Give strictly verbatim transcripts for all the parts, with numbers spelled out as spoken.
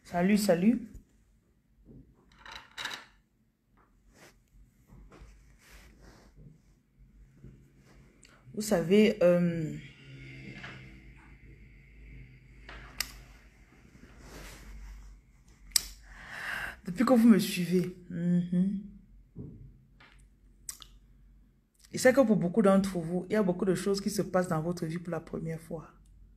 Salut, salut. Vous savez, euh, depuis que vous me suivez, mhm, et c'est que pour beaucoup d'entre vous, il y a beaucoup de choses qui se passent dans votre vie pour la première fois.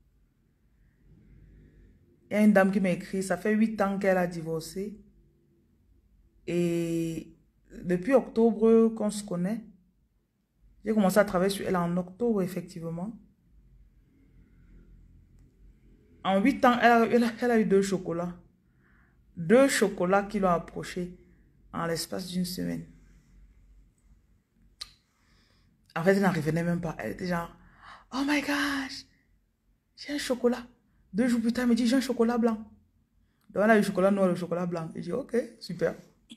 Il y a une dame qui m'a écrit, ça fait huit ans qu'elle a divorcé. Et depuis octobre qu'on se connaît, j'ai commencé à travailler sur elle en octobre, effectivement. En huit ans, elle a, elle a- elle a eu deux chocolats. Deux chocolats qui l'ont approché en l'espace d'une semaine. En fait, elle n'en revenait même pas. Elle était genre, oh my gosh, j'ai un chocolat. Deux jours plus tard, elle me dit, j'ai un chocolat blanc. Donc, elle a eu le chocolat noir et le chocolat blanc. Et j'ai dit, ok, super.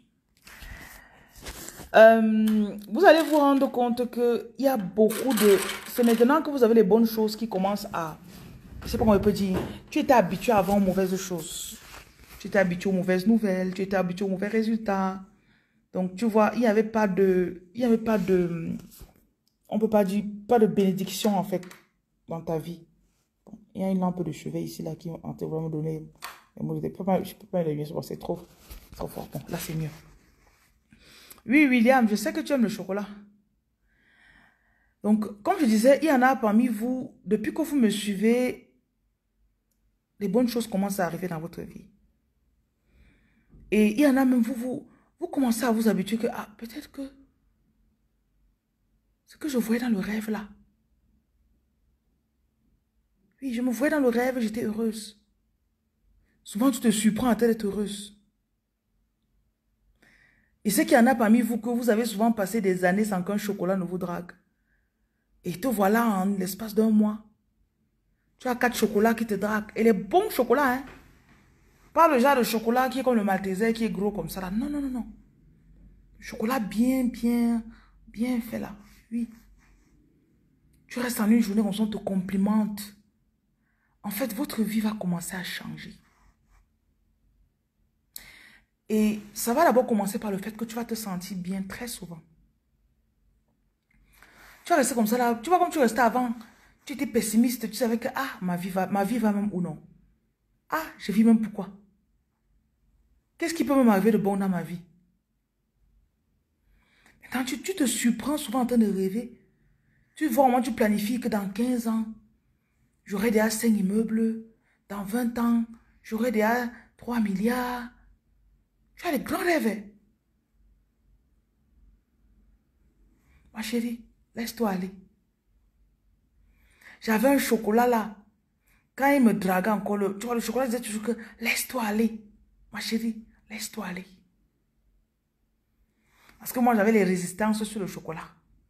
Euh, vous allez vous rendre compte qu'il y a beaucoup de... C'est maintenant que vous avez les bonnes choses qui commencent à... Je ne sais pas comment on peut dire. Tu étais habitué avant aux mauvaises choses. Tu étais habitué aux mauvaises nouvelles. Tu étais habitué aux mauvais résultats. Donc, tu vois, il n'y avait pas de... Il n'y avait pas de... On ne peut pas dire... Pas de bénédiction, en fait, dans ta vie. Bon, il y a une lampe de chevet ici, là, qui ont vraiment donné... Je ne peux pas, je peux pas le mieux, c'est trop, trop fort. Bon, là, c'est mieux. Oui, William, je sais que tu aimes le chocolat. Donc, comme je disais, il y en a parmi vous, depuis que vous me suivez, les bonnes choses commencent à arriver dans votre vie. Et il y en a même, vous, vous, vous commencez à vous habituer que, ah, peut-être que ce que je voyais dans le rêve là. Oui, je me voyais dans le rêve, j'étais heureuse. Souvent, tu te surprends à être heureuse. Et c'est qu'il y en a parmi vous que vous avez souvent passé des années sans qu'un chocolat ne vous drague. Et te voilà en l'espace d'un mois. Tu as quatre chocolats qui te draguent. Et les bons chocolats, hein. Pas le genre de chocolat qui est comme le Malteser, qui est gros comme ça. Là. Non, non, non, non. Chocolat bien, bien, bien fait là. Oui. Tu restes en une journée comme ça, on te complimente. En fait, votre vie va commencer à changer. Et ça va d'abord commencer par le fait que tu vas te sentir bien très souvent. Tu vas rester comme ça là. Tu vois comme tu restais avant. Tu étais pessimiste. Tu savais que ah, ma vie va, ma vie va même ou non. Ah, je vis même pourquoi. Qu'est-ce qui peut m'arriver de bon dans ma vie? Maintenant, tu, tu te surprends souvent en train de rêver. Tu vois, au moins, tu planifies que dans quinze ans, j'aurai déjà cinq immeubles. Dans vingt ans, j'aurai déjà trois milliards. Tu as des grands rêves. Ma chérie, laisse-toi aller. J'avais un chocolat là. Quand il me draguait encore, le, tu vois, le chocolat disait toujours que laisse-toi aller. Ma chérie, laisse-toi aller. Parce que moi, j'avais les résistances sur le chocolat.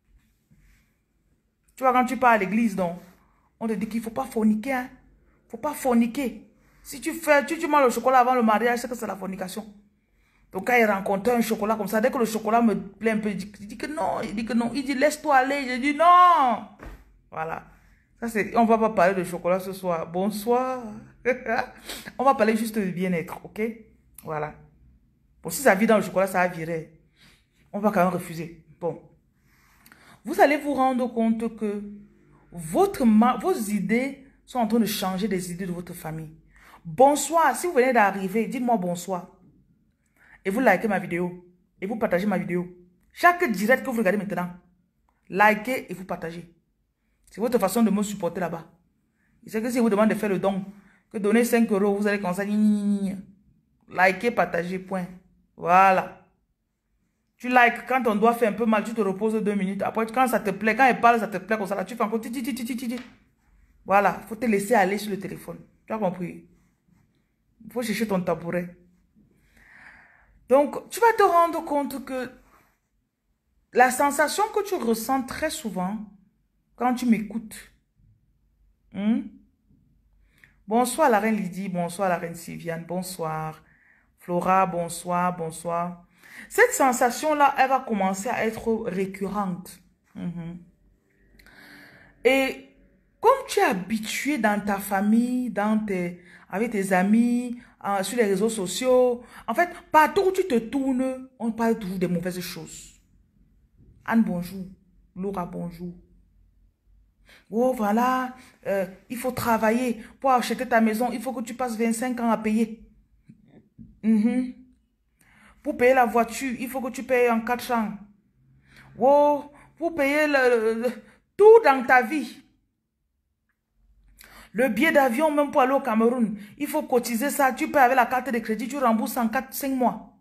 Tu vois, quand tu pars à l'église, donc, on te dit qu'il ne faut pas forniquer. Hein? Il ne faut pas forniquer. Si tu fais, tu, tu manges le chocolat avant le mariage, c'est que c'est la fornication. Donc, quand il rencontre un chocolat comme ça, dès que le chocolat me plaît un peu, il dit, il dit que non, il dit que non. Il dit, laisse-toi aller. Je dis non. Voilà. Ça, c'est, on ne va pas parler de chocolat ce soir. Bonsoir. On va parler juste de bien-être, ok? Voilà. Bon, si ça vit dans le chocolat, ça va virer. On va quand même refuser. Bon. Vous allez vous rendre compte que votre, vos idées sont en train de changer des idées de votre famille. Bonsoir. Si vous venez d'arriver, dites-moi bonsoir. Et vous likez ma vidéo. Et vous partagez ma vidéo. Chaque direct que vous regardez maintenant, likez et vous partagez. C'est votre façon de me supporter là-bas. Je sais que si vous demandez de faire le don, que donner cinq euros, vous allez commencer à liker, partager, point. Voilà. Tu likes, quand on doit faire un peu mal, tu te reposes deux minutes. Après, quand ça te plaît, quand elle parle, ça te plaît comme ça, là, tu fais encore... Voilà, il faut te laisser aller sur le téléphone. Tu as compris? Il faut chercher ton tabouret. Donc, tu vas te rendre compte que la sensation que tu ressens très souvent quand tu m'écoutes. Hmm? Bonsoir la reine Lydie, bonsoir la reine Sylviane, bonsoir. Flora, bonsoir, bonsoir. Cette sensation-là, elle va commencer à être récurrente. Mm-hmm. Et Comme tu es habitué dans ta famille, dans tes, avec tes amis, euh, sur les réseaux sociaux, en fait, partout où tu te tournes, on parle toujours des mauvaises choses. Anne, bonjour. Laura, bonjour. Oh, voilà, euh, il faut travailler pour acheter ta maison. Il faut que tu passes vingt-cinq ans à payer. Mm-hmm. Pour payer la voiture, il faut que tu payes en quatre ans. Oh, pour payer le, le, tout dans ta vie. Le billet d'avion, même pour aller au Cameroun, il faut cotiser ça. Tu payes avec la carte de crédit, tu rembourses en quatre cinq mois.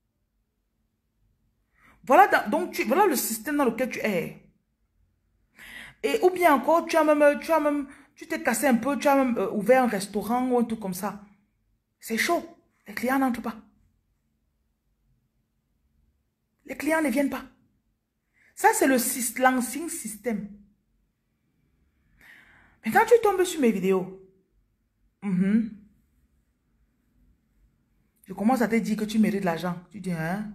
Voilà, donc tu, voilà le système dans lequel tu es. Et ou bien encore, tu as même, tu as même, tu t'es cassé un peu, tu as même euh, ouvert un restaurant ou un truc comme ça. C'est chaud. Les clients n'entrent pas. Les clients ne viennent pas. Ça, c'est l'ancien système. Mais quand tu tombes sur mes vidéos, mm-hmm, je commence à te dire que tu mérites l'argent. Tu dis, hein?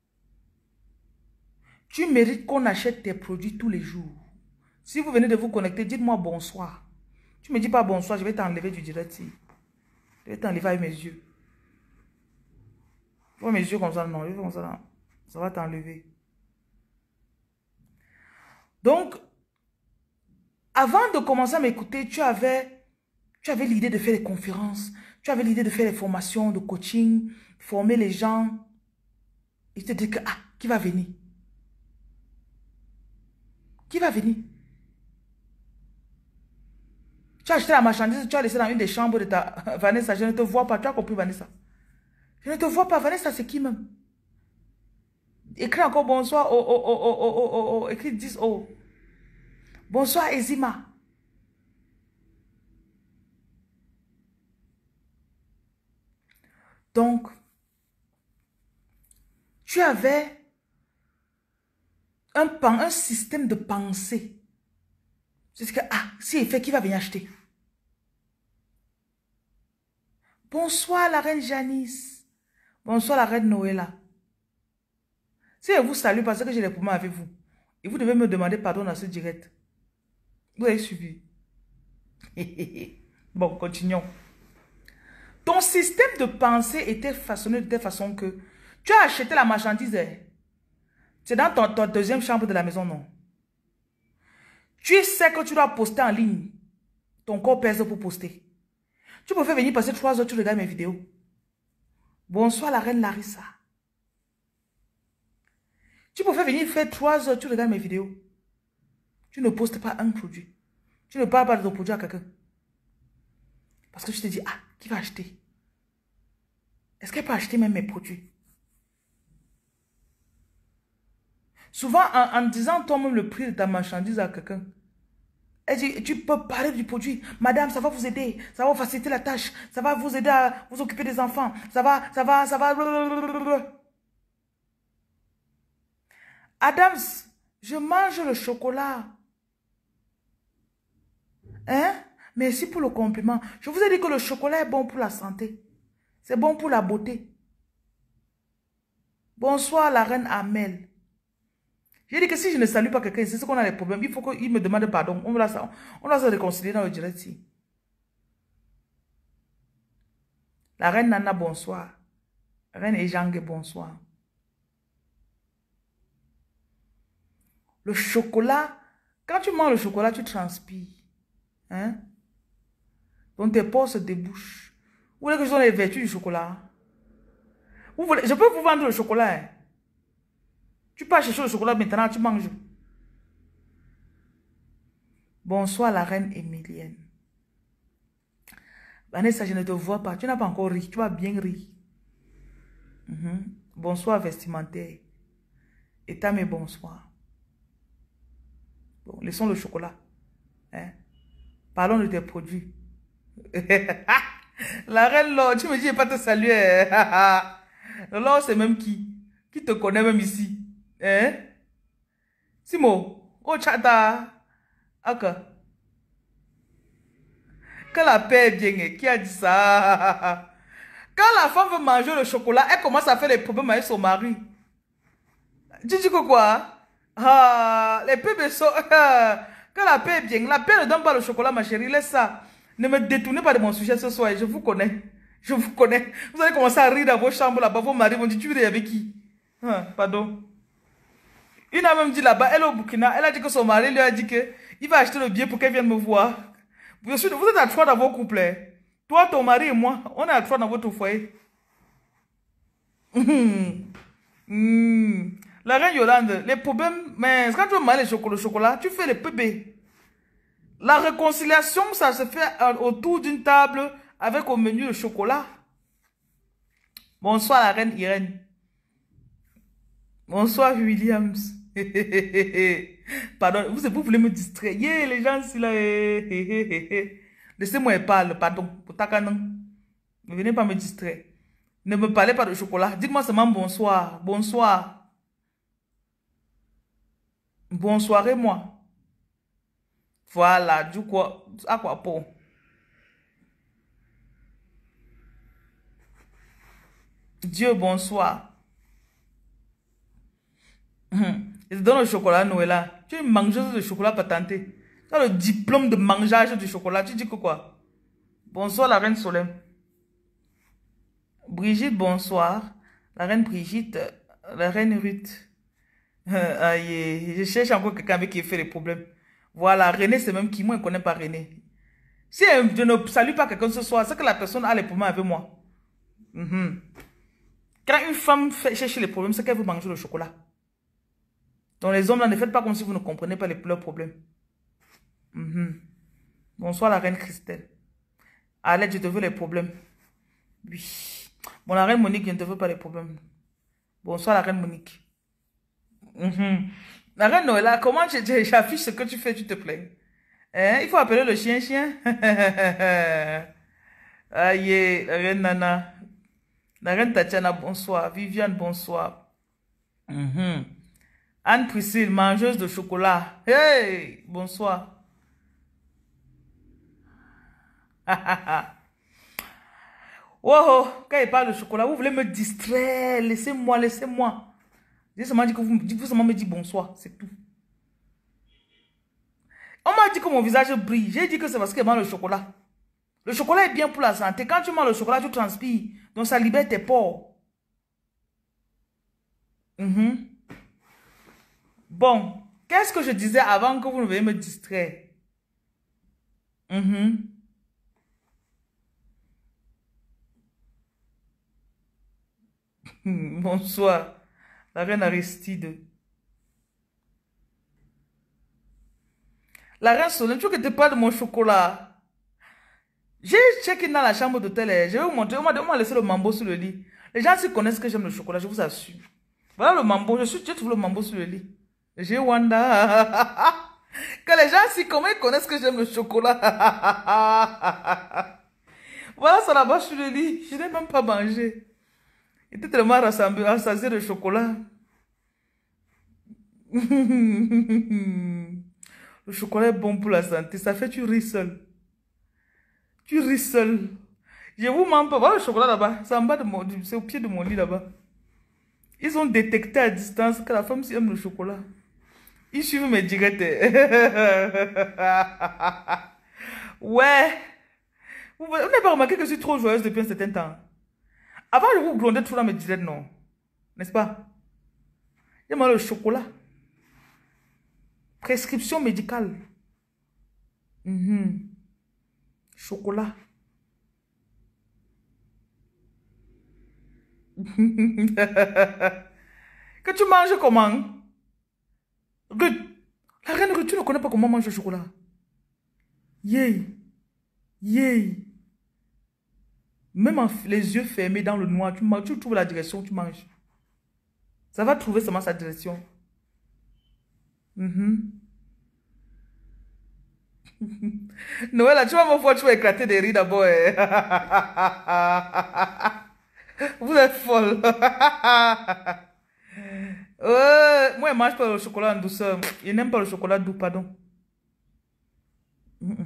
Tu mérites qu'on achète tes produits tous les jours. Si vous venez de vous connecter, dites-moi bonsoir. Tu ne me dis pas bonsoir, je vais t'enlever du direct. Je vais t'enlever avec mes yeux. Tu vois mes yeux comme ça? Non, je vais comme ça. Non. Ça va t'enlever. Donc, avant de commencer à m'écouter, tu avais, tu avais l'idée de faire des conférences. Tu avais l'idée de faire des formations, de coaching, former les gens. Et tu te dis que, ah, qui va venir? Qui va venir? Tu as acheté la marchandise, tu as laissé dans une des chambres de ta Vanessa. Je ne te vois pas. Tu as compris, Vanessa? Je ne te vois pas. Vanessa, c'est qui même? Écris encore bonsoir. Oh, oh, oh, oh, oh, oh, oh. Écris dix oh. Bonsoir, Ezima. Donc, tu avais un, un système de pensée. C'est ce que, ah, si il fait, qui va venir acheter? Bonsoir, la reine Janice. Bonsoir, la reine Noëlla. Si je vous salue parce que j'ai des problèmes avec vous, et vous devez me demander pardon dans ce direct. Vous avez suivi. Bon, continuons. Ton système de pensée était façonné de telle façon que tu as acheté la marchandise. C'est dans ton, ton deuxième chambre de la maison, non? Tu sais que tu dois poster en ligne. Ton corps pèse pour poster. Tu peux faire venir passer trois heures, tu regardes mes vidéos. Bonsoir la reine Larissa. Tu peux faire venir faire trois heures, tu regardes mes vidéos. Tu ne postes pas un produit. Tu ne parles pas de ton produit à quelqu'un. Parce que tu te dis, ah, qui va acheter? Est-ce qu'elle peut acheter même mes produits? Souvent, en, en disant toi-même le prix de ta marchandise à quelqu'un, elle dit, tu peux parler du produit. Madame, ça va vous aider. Ça va vous faciliter la tâche. Ça va vous aider à vous occuper des enfants. Ça va, ça va, ça va. Adams, je mange le chocolat. Hein? Merci pour le compliment. Je vous ai dit que le chocolat est bon pour la santé. C'est bon pour la beauté. Bonsoir, la reine Amel. J'ai dit que si je ne salue pas quelqu'un, c'est ce qu'on a des problèmes. Il faut qu'il me demande pardon. On va, on va se réconcilier dans le direct ici. La reine Nana, bonsoir. La reine Ejangue, bonsoir. Le chocolat, quand tu manges le chocolat, tu transpires. Hein? Donc tes pores se débouchent. Vous voulez que je donne les vertus du chocolat? Vous voulez, je peux vous vendre le chocolat. Hein? Tu peux chercher le chocolat maintenant, tu manges. Bonsoir la reine Émilienne. Vanessa, je ne te vois pas. Tu n'as pas encore ri. Tu vas bien rire. Mm-hmm. Bonsoir vestimentaire. Et ta mes bonsoir. Bon, laissons le chocolat. Hein? Parlons de tes produits. La reine Laure, tu me dis, je ne vais pas te saluer. Laure, c'est même qui? Qui te connaît même ici? Hein? Simo, oh chata. Ok. Que la paix est bien. Qui a dit ça? Quand la femme veut manger le chocolat, elle commence à faire des problèmes avec son mari. Tu dis que quoi? Ah, les bébés sont... Quand la paix est bien, la paix ne donne pas le chocolat, ma chérie. Laisse ça. Ne me détournez pas de mon sujet ce soir. Je vous connais. Je vous connais. Vous allez commencer à rire dans vos chambres là-bas. Vos maris vont dire, tu ris avec qui? Hein, pardon. Une a même dit là-bas, elle est au Burkina. Elle a dit que son mari lui a dit que il va acheter le billet pour qu'elle vienne me voir. Vous êtes à trois dans vos couples. Hein. Toi, ton mari et moi, on est à trois dans votre foyer. Mmh. La reine Yolande, les problèmes, mais quand tu veux manger le chocolat, le chocolat, tu fais les P B. La réconciliation, ça se fait autour d'une table avec au menu le chocolat. Bonsoir la reine Irène. Bonsoir Williams. Pardon, vous, vous voulez me distraire. Yeah, les gens ici là. Laissez-moi parler, pardon. Ne venez pas me distraire. Ne me parlez pas de chocolat. Dites-moi seulement bonsoir. Bonsoir. Bonsoirez-moi. Voilà, du coup, à quoi pour? Dieu, bonsoir. Hum. Je te donne le chocolat, Noëlla. Tu es une mangeuse de chocolat patentée. Tu as le diplôme de mangeage du chocolat. Tu dis que quoi? Bonsoir, la reine Solène. Brigitte, bonsoir. La reine Brigitte, la reine Ruth. Euh, aïe, je cherche encore quelqu'un avec qui fait les problèmes. Voilà, René, c'est même qui, moi, je ne connais pas René. Si je ne salue pas quelqu'un ce soir, c'est que la personne a les problèmes avec moi. Mm-hmm. Quand une femme fait chercher les problèmes, c'est qu'elle veut manger le chocolat. Donc les hommes, là, ne faites pas comme si vous ne comprenez pas les, leurs problèmes. Mm-hmm. Bonsoir, la reine Christelle. Allez, je te veux les problèmes. Oui. Bon, la reine Monique, je ne te veux pas les problèmes. Bonsoir, la reine Monique. Mm-hmm. La reine Noëlla, comment j'affiche ce que tu fais, tu te plains? Hein? Il faut appeler le chien-chien. Aïe, la reine Nana. La reine Tatiana, bonsoir. Viviane, bonsoir. Mm-hmm. Anne-Priscille, mangeuse de chocolat. Hey, bonsoir. Oh, quand il parle de chocolat, vous voulez me distraire. Laissez-moi, laissez-moi. J'ai seulement dit que vous, vous seulement me dites bonsoir, c'est tout. On m'a dit que mon visage brille. J'ai dit que c'est parce que je mange le chocolat. Le chocolat est bien pour la santé. Quand tu manges le chocolat, tu transpires. Donc ça libère tes pores. Mm-hmm. Bon, qu'est-ce que je disais avant que vous ne veuillez me distraire? Mm-hmm. Bonsoir, la reine Aristide. La reine Solène, tu veux que je te parle de mon chocolat? J'ai checké dans la chambre d'hôtel. Je vais vous montrer. On m'a laissé le mambo sur le lit. Les gens s'y connaissent que j'aime le chocolat, je vous assure. Voilà le mambo. Je suis, j'ai trouvé le mambo sur le lit. J'ai Wanda. Que les gens s'y connaissent que j'aime le chocolat. Voilà ça là-bas sur le lit. Je n'ai même pas mangé. Il était tellement rassasié de chocolat. Le chocolat est bon pour la santé. Ça fait tu ris seul. Tu ris seul. Je vous mens pas. Voilà le chocolat là-bas. C'est en bas de mon... C'est au pied de mon lit là-bas. Ils ont détecté à distance que la femme aime le chocolat. Ils suivent mes directs. Ouais. Vous n'avez pas remarqué que je suis trop joyeuse depuis un certain temps. Avant, je vous grondais tout dans mes directs, non? N'est-ce pas? J'ai mal le chocolat. Prescription médicale. Mm-hmm. Chocolat. Que tu manges comment? Ruth. La reine Ruth, tu ne connais pas comment manger le chocolat. Yay. Yay. Même en les yeux fermés dans le noir, tu, tu trouves la direction où tu manges. Ça va trouver seulement sa direction. Mm-hmm. Noël, tu vas me voir, tu vas éclater des rires d'abord. Eh. Vous êtes folle. euh, moi, je ne mange pas le chocolat en douceur. Je n'aime pas le chocolat doux, pardon. Mm-mm.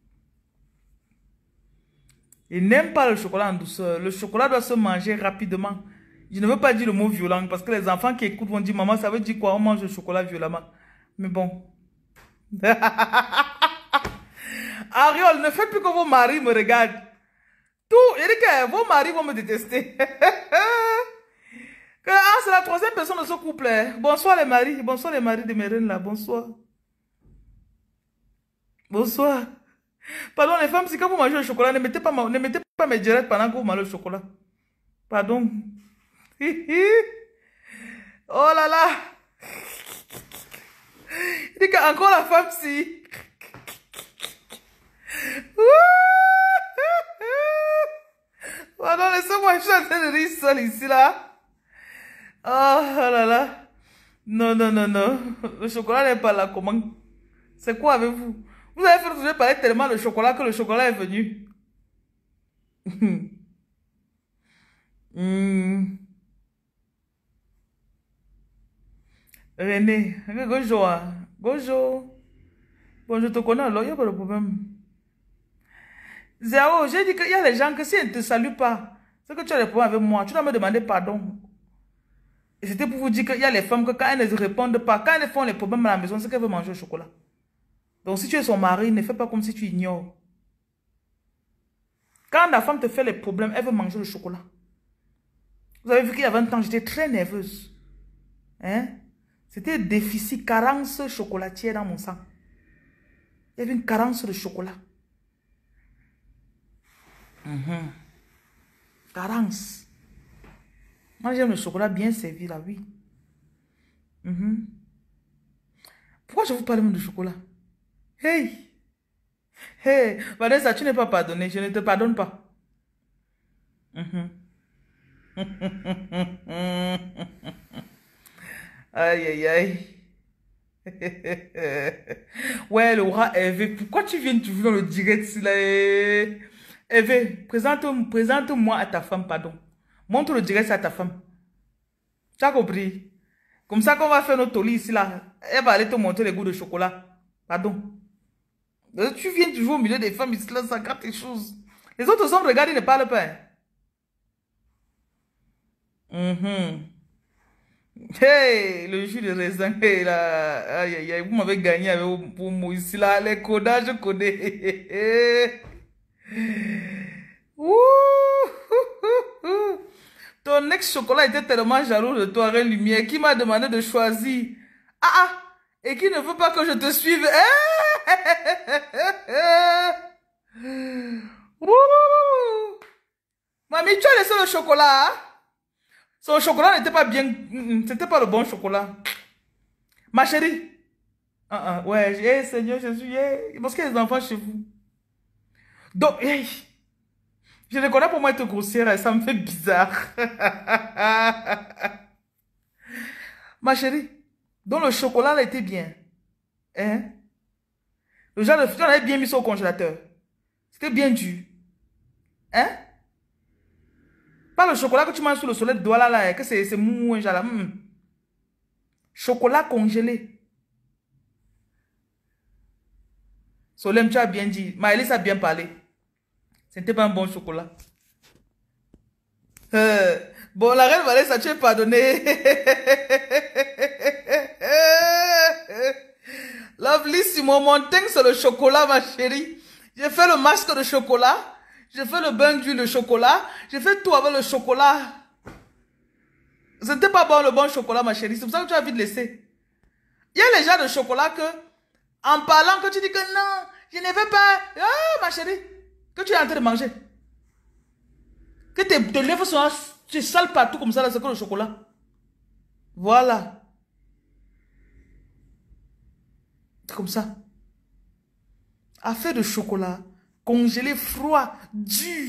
Je n'aime pas le chocolat en douceur. Le chocolat doit se manger rapidement. Je ne veux pas dire le mot violent parce que les enfants qui écoutent vont dire, maman, ça veut dire quoi? On mange le chocolat violemment. Mais bon. Ariol, ne faites plus que vos maris me regardent. Tout, il dit que vos maris vont me détester. Que, ah, c'est la troisième personne de ce couple. Bonsoir les maris. Bonsoir les maris de mes reines là. Bonsoir. Bonsoir. Pardon les femmes, si quand vous mangez le chocolat, ne mettez pas, ma, ne mettez pas mes directs pendant que vous mangez le chocolat. Pardon. Oh là là. Il dit qu'encore la femme si. Pardon, laissez-moi, je suis en train de rire seul ici là. Oh, oh là là. Non, non, non, non. Le chocolat n'est pas là. Comment? C'est quoi avec vous? Vous avez fait toujours parler tellement de chocolat que le chocolat est venu. mm. René, Gojo, Gojo. Bon, je te connais alors, il n'y a pas de problème. Zéro, j'ai dit qu'il y a les gens que si ils ne te saluent pas, c'est que tu as des problèmes avec moi, tu dois me demander pardon. Et c'était pour vous dire qu'il y a les femmes que quand elles ne répondent pas, quand elles font les problèmes à la maison, c'est qu'elles veulent manger au chocolat. Donc si tu es son mari, ne fais pas comme si tu ignores. Quand la femme te fait les problèmes, elle veut manger le chocolat. Vous avez vu qu'il y a vingt ans, j'étais très nerveuse. Hein? C'était déficit, carence chocolatière dans mon sang. Il y avait une carence de chocolat. Mm-hmm. Carence. Moi, j'aime le chocolat bien servi, là, oui. Mm-hmm. Pourquoi je vous parle même de chocolat? Hey! Hey! Vanessa, tu n'es pas pardonné. Je ne te pardonne pas. Mm-hmm. Aïe, aïe, aïe. Ouais, le roi Hervé. Pourquoi tu viens toujours dans le direct là? Hervé, présente-moi présente à ta femme, pardon. Montre le direct à ta femme. Tu as compris? Comme ça qu'on va faire notre lit ici là. Elle va aller te montrer les goûts de chocolat. Pardon. Tu viens toujours au milieu des femmes ici là, ça gratte tes choses. Les autres hommes regardent, ils ne parlent pas. Mm-hmm. Hey, le jus de raisin, hey, là. Aïe, aïe, aïe, vous m'avez gagné avec vos mots ici là. Les codages, je connais. Ouh. Ton ex-chocolat était tellement jaloux de toi, Reine Lumière, qui m'a demandé de choisir. Ah ah! Et qui ne veut pas que je te suive. Mamie, tu as laissé le chocolat. Hein? Son chocolat n'était pas bien. C'était pas le bon chocolat. Ma chérie. Uh -uh, ouais, hey, Seigneur Jésus. Hey, parce qu'il y a des enfants chez vous. Donc, hey. Je ne connais pas moi être grossière, ça me fait bizarre. Ma chérie, donc le chocolat là était bien. Hein? Le genre de tu l'avais bien mis au congélateur. C'était bien dur. Hein? Pas le chocolat que tu manges sous le soleil de Douala là, que c'est mou, genre là. Mm. Chocolat congelé. Solem, tu as bien dit. Maëlys a bien parlé. Ce n'était pas un bon chocolat. Euh, bon, la reine Vanessa, tu es pardonnée. Lovely Simon, mon teint, c'est le chocolat, ma chérie. J'ai fait le masque de chocolat. J'ai fait le bain d'huile de chocolat. J'ai fait tout avec le chocolat. Ce n'était pas bon, le bon chocolat, ma chérie. C'est pour ça que tu as envie de laisser. Il y a les gens de chocolat que, en parlant, que tu dis que non, je ne veux pas. Ah, ma chérie. Que tu es en train de manger. Que tes, tes lèvres sont tu sales partout comme ça, là, c'est que le chocolat. Voilà. Comme ça. Affaire de chocolat. Congelé, froid, dur.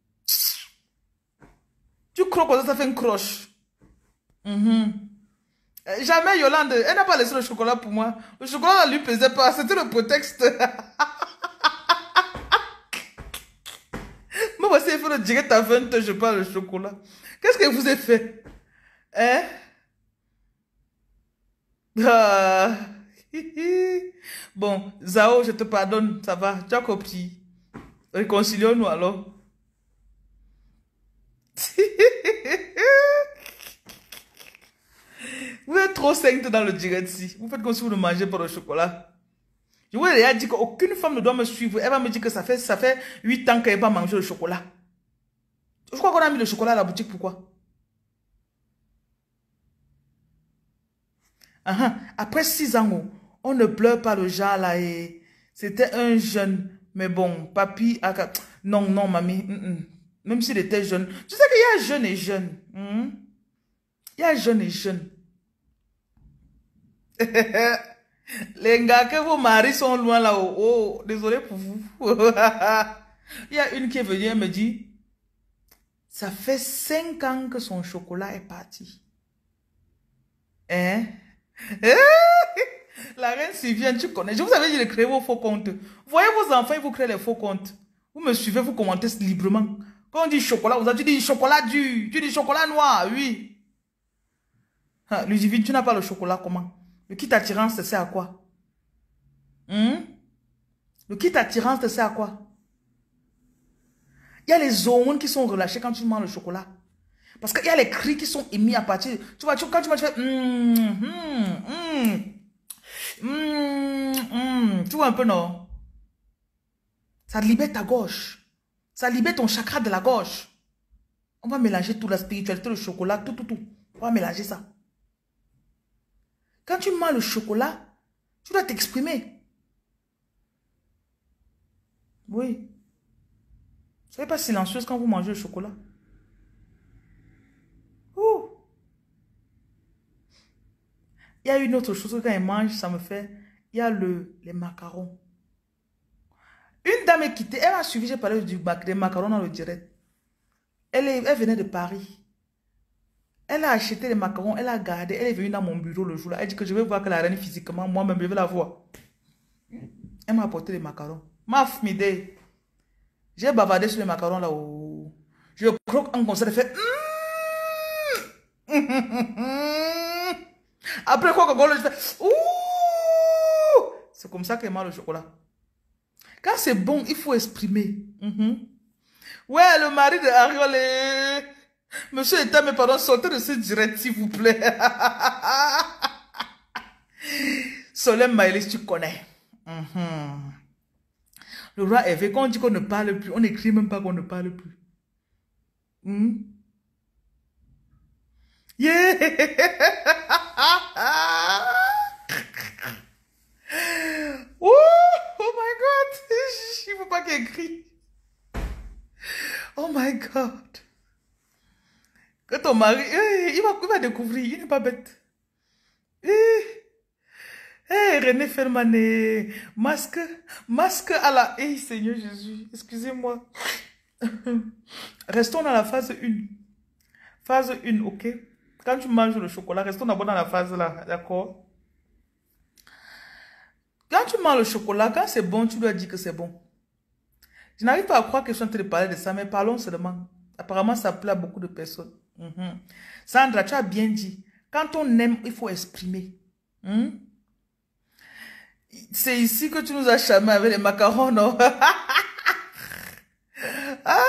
Tu crois que ça fait une croche. Mm-hmm. Jamais Yolande, elle n'a pas laissé le chocolat pour moi. Le chocolat ne lui pesait pas, c'était le prétexte. Moi, voici, il faut le direct à vingt heures, je parle le chocolat. Qu'est-ce que vous avez fait? Hein? Ah. Bon, Zao, je te pardonne, ça va, tu as compris. Réconcilions-nous alors. Vous êtes trop sainte dans le direct ici. Vous faites comme si vous ne mangez pas le chocolat. Je vous ai déjà dit qu'aucune femme ne doit me suivre. Elle va me dire que ça fait, ça fait huit ans qu'elle n'a pas mangé le chocolat. Je crois qu'on a mis le chocolat à la boutique, pourquoi? Uh -huh. Après six ans, oh, on ne pleure pas le genre là. Et c'était un jeune. Mais bon, papy... A... Non, non, mamie. Mm -mm. Même s'il était jeune. Tu sais qu'il y a jeune et jeune. Mm? Il y a jeune et jeune. Les gars, que vos maris sont loin là-haut. Oh, désolé pour vous. Il y a une qui est venue et me dit, ça fait cinq ans que son chocolat est parti. Hein? La reine Sylviane, tu connais. Je vous avais dit de créer vos faux comptes. Voyez vos enfants, ils vous créent les faux comptes. Vous me suivez, vous commentez librement. Quand on dit chocolat, vous avez dit chocolat dur. Tu dis chocolat noir, oui. Ah, Ludivine, tu n'as pas le chocolat, comment? Le kit attirance, te sert à quoi? Hmm? Le kit attirance, te sert à quoi? Il y a les hormones qui sont relâchées quand tu manges le chocolat. Parce qu'il y a les cris qui sont émis à partir... Tu vois, tu, quand tu manges, tu fais... Mm, mm, mm, mm, mm, tu vois un peu, non? Ça libère ta gorge. Ça libère ton chakra de la gorge. On va mélanger tout, la spiritualité, le chocolat, tout, tout, tout. On va mélanger ça. Quand tu manges le chocolat, tu dois t'exprimer. Oui. Ne soyez pas silencieuse quand vous mangez le chocolat. Ouh. Il y a une autre chose que quand elle mange, ça me fait... Il y a le, les macarons. Une dame est quittée. Elle m'a suivi, j'ai parlé du, des macarons dans le direct. Elle, est, elle venait de Paris. Elle a acheté les macarons, elle a gardé. Elle est venue dans mon bureau le jour-là. Elle dit que je vais voir que la reine physiquement, moi-même, je vais la voir. Elle m'a apporté les macarons. Maf, midé. J'ai bavardé sur les macarons là. Oh. Je croque un concert, elle fait... Après quoi, quand je fais... Ouh! C'est comme ça qu'elle mange le chocolat. Quand c'est bon, il faut exprimer. Mm-hmm. Ouais, le mari de Ariole. Monsieur État, mes pardon, sortez de ce direct, s'il vous plaît. Solène Maëlys, tu connais. Mm-hmm. Le roi Hervé, quand on dit qu'on ne parle plus, on n'écrit même pas qu'on ne parle plus. Mm? Yeah! Oh, oh my God! Il ne faut pas qu'il écrit. Oh my God! Que ton mari, eh, il, va, il va découvrir, il n'est pas bête. Eh, eh, René Fermané, masque, masque à la... Eh, Seigneur Jésus, excusez-moi. Restons dans la phase un. Phase un, ok? Quand tu manges le chocolat, restons d'abord dans la phase là, d'accord? Quand tu manges le chocolat, quand c'est bon, tu dois dire que c'est bon. Je n'arrive pas à croire que je suis en train de parler de ça, mais parlons seulement. Apparemment, ça plaît à beaucoup de personnes. Mm-hmm. Sandra, tu as bien dit. Quand on aime, il faut exprimer. Mm? C'est ici que tu nous as chamé avec les macarons, non? Ah!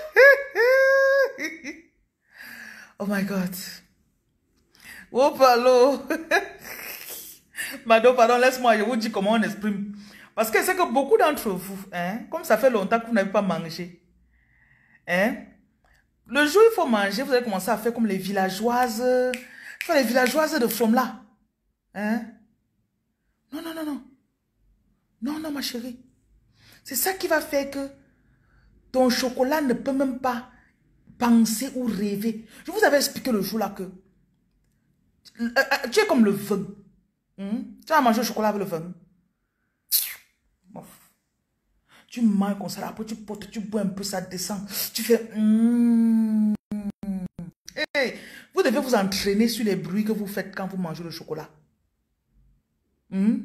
Oh my God. Oh, pardon. Madame, pardon, laisse-moi, je vous dis comment on exprime. Parce que c'est que beaucoup d'entre vous, hein, comme ça fait longtemps que vous n'avez pas mangé, hein, le jour où il faut manger, vous allez commencer à faire comme les villageoises, les villageoises de Fromla. Hein? Non, non, non, non. Non, non, ma chérie. C'est ça qui va faire que ton chocolat ne peut même pas penser ou rêver. Je vous avais expliqué le jour là que euh, euh, tu es comme le vin. Hein? Tu vas manger le chocolat avec le vin. Tu manges comme ça, après tu portes, tu bois un peu, ça descend. Tu fais... Mm. Hey, vous devez vous entraîner sur les bruits que vous faites quand vous mangez le chocolat. Mm.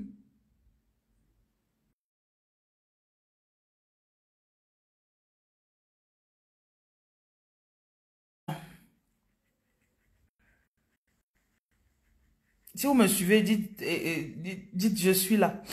Si vous me suivez, dites, eh, eh, dites, dites je suis là.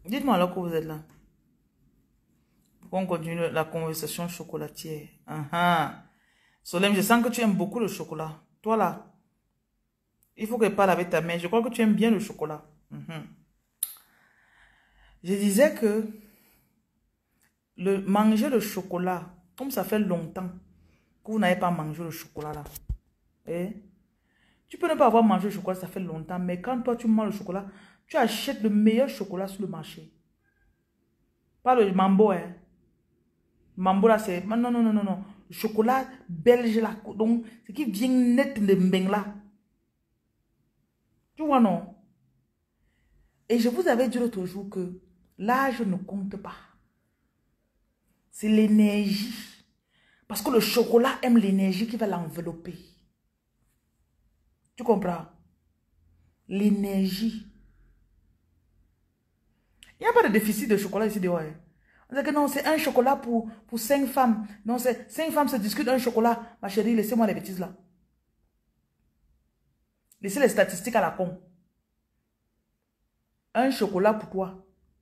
Dites-moi alors que vous êtes là. Pour qu'on continue la conversation chocolatière. Uh -huh. Solène, je sens que tu aimes beaucoup le chocolat. Toi là, il faut que tu parles avec ta mère. Je crois que tu aimes bien le chocolat. Uh -huh. Je disais que le, manger le chocolat, comme ça fait longtemps que vous n'avez pas mangé le chocolat là. Eh? Tu peux ne pas avoir mangé le chocolat, ça fait longtemps, mais quand toi tu manges le chocolat, tu achètes le meilleur chocolat sur le marché. Pas le mambo, hein. Mambo là, c'est... Non, non, non, non, non. Le chocolat belge là, donc, ce qui vient net de mbeng là. Tu vois, non? Et je vous avais dit l'autre jour que l'âge ne compte pas. C'est l'énergie. Parce que le chocolat aime l'énergie qui va l'envelopper. Tu comprends? L'énergie. Il n'y a pas de déficit de chocolat ici dehors. On dit que non, c'est un chocolat pour, pour cinq femmes. Non, c'est cinq femmes se discutent un chocolat. Ma chérie, laissez-moi les bêtises là. Laissez les statistiques à la con. Un chocolat pour toi.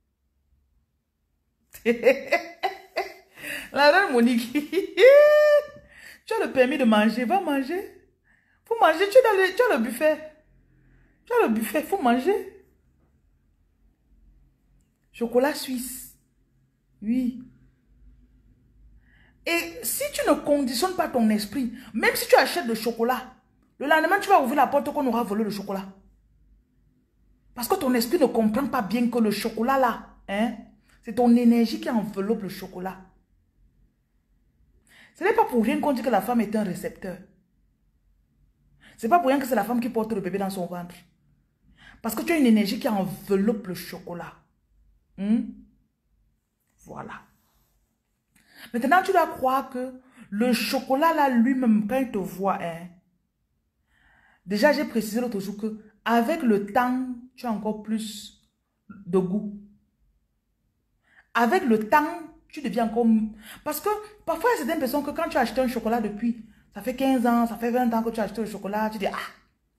La reine Monique. Tu as le permis de manger. Va manger. Faut manger. Tu as, le, tu as le buffet. Tu as le buffet. Faut manger. Chocolat suisse. Oui. Et si tu ne conditionnes pas ton esprit, même si tu achètes le chocolat, le lendemain tu vas ouvrir la porte qu'on aura volé le chocolat. Parce que ton esprit ne comprend pas bien que le chocolat là, hein, c'est ton énergie qui enveloppe le chocolat. Ce n'est pas pour rien qu'on dit que la femme est un récepteur. Ce n'est pas pour rien que c'est la femme qui porte le bébé dans son ventre. Parce que tu as une énergie qui enveloppe le chocolat. Hmm? Voilà. Maintenant, tu dois croire que le chocolat là lui-même, quand il te voit, hein, déjà j'ai précisé l'autre jour que avec le temps, tu as encore plus de goût. Avec le temps, tu deviens comme... Parce que parfois, il y a certaines personnes que quand tu as acheté un chocolat depuis, ça fait quinze ans, ça fait vingt ans que tu as acheté le chocolat, tu dis, ah,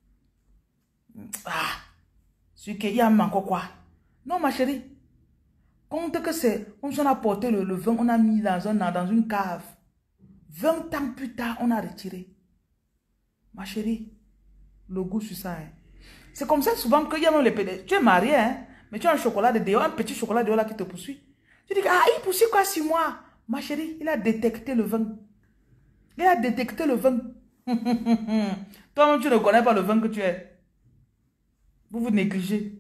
ah, celui qui y a encore quoi? Non, ma chérie, compte que c'est, on a porté le, le vin, on a mis dans, un, dans une cave. vingt ans plus tard, on a retiré. Ma chérie, le goût sur ça, hein. C'est comme ça souvent qu'il y a même les pédés. Tu es marié, hein, mais tu as un chocolat de dehors, un petit chocolat de dehors là qui te poursuit. Tu dis, ah, il poursuit quoi sur moi? Ma chérie, il a détecté le vin. Il a détecté le vin. Toi-même, tu ne connais pas le vin que tu es. Vous vous négligez.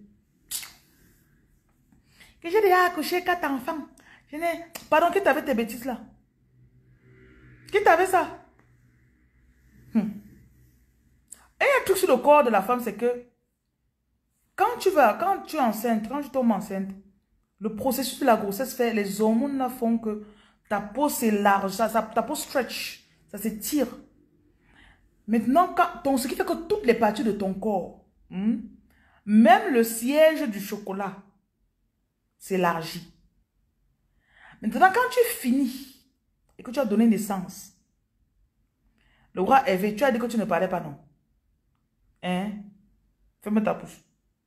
Que j'ai déjà accouché quatre enfants. Je n'ai... Pardon, qui t'avait tes bêtises là? Qui t'avait ça? hum. Et un truc sur le corps de la femme, c'est que quand tu vas, quand tu es enceinte, quand tu tombes enceinte, le processus de la grossesse fait, les hormones là font que ta peau s'élarge, ça, ça, ta peau stretch, ça s'étire. Maintenant, quand, ton, ce qui fait que toutes les parties de ton corps, hmm, même le siège du chocolat, s'élargit. Maintenant, quand tu finis et que tu as donné naissance, le roi Hervé, tu as dit que tu ne parlais pas, non? Hein? Ferme ta bouche.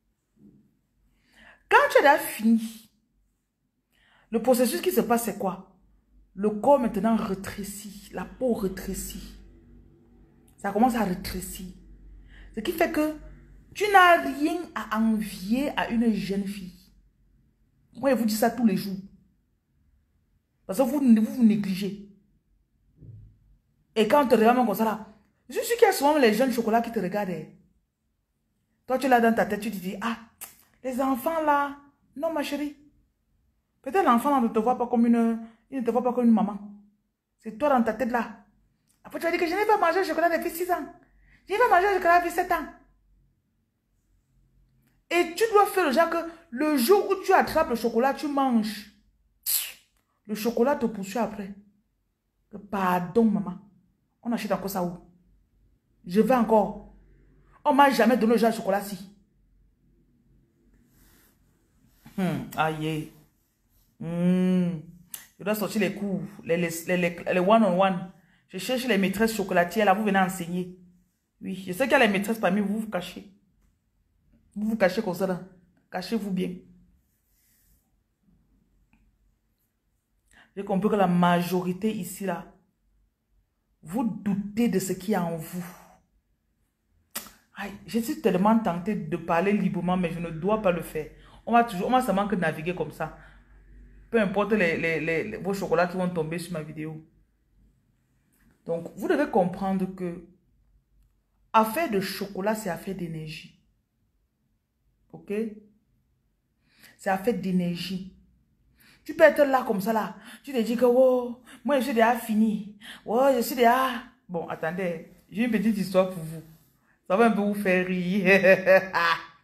Quand tu as déjà fini, le processus qui se passe, c'est quoi? Le corps maintenant rétrécit, la peau rétrécit. Ça commence à rétrécir. Ce qui fait que tu n'as rien à envier à une jeune fille. Moi, je vous dis ça tous les jours. Parce que vous vous, vous négligez. Et quand on te regarde comme ça là, je suis sûr qu'il y a souvent les jeunes chocolats qui te regardent. Toi, tu l'as dans ta tête, tu te dis, ah, les enfants là, non ma chérie. Peut-être l'enfant ne te voit pas comme une, il ne te voit pas comme une maman. C'est toi dans ta tête là. Après tu vas dire que je n'ai pas mangé le chocolat depuis six ans. Je n'ai pas mangé le chocolat depuis sept ans. Et tu dois faire le genre que le jour où tu attrapes le chocolat, tu manges. Le chocolat te poursuit après. Pardon maman. On achète encore ça où? Je vais encore. On ne m'a jamais donné le genre de chocolat-ci. Hmm, aïe. Hmm. Je dois sortir les cours, les, les, les, les, les one on one. Je cherche les maîtresses chocolatières, là, vous venez enseigner. Oui, je sais qu'il y a les maîtresses parmi vous, vous vous cachez. Vous vous cachez comme ça, là. Cachez-vous bien. j'ai compris que la majorité ici, là, vous doutez de ce qu'il y a en vous. Aïe, je suis tellement tentée de parler librement, mais je ne dois pas le faire. On va toujours, on va seulement que naviguer comme ça. Peu importe les, les, les, les, vos chocolats qui vont tomber sur ma vidéo. Donc, vous devez comprendre que affaire de chocolat, c'est affaire d'énergie. Ok? C'est affaire d'énergie. Tu peux être là comme ça, là. Tu te dis que, oh, moi, je suis déjà fini. Oh, je suis déjà... Bon, attendez. J'ai une petite histoire pour vous. Ça va un peu vous faire rire.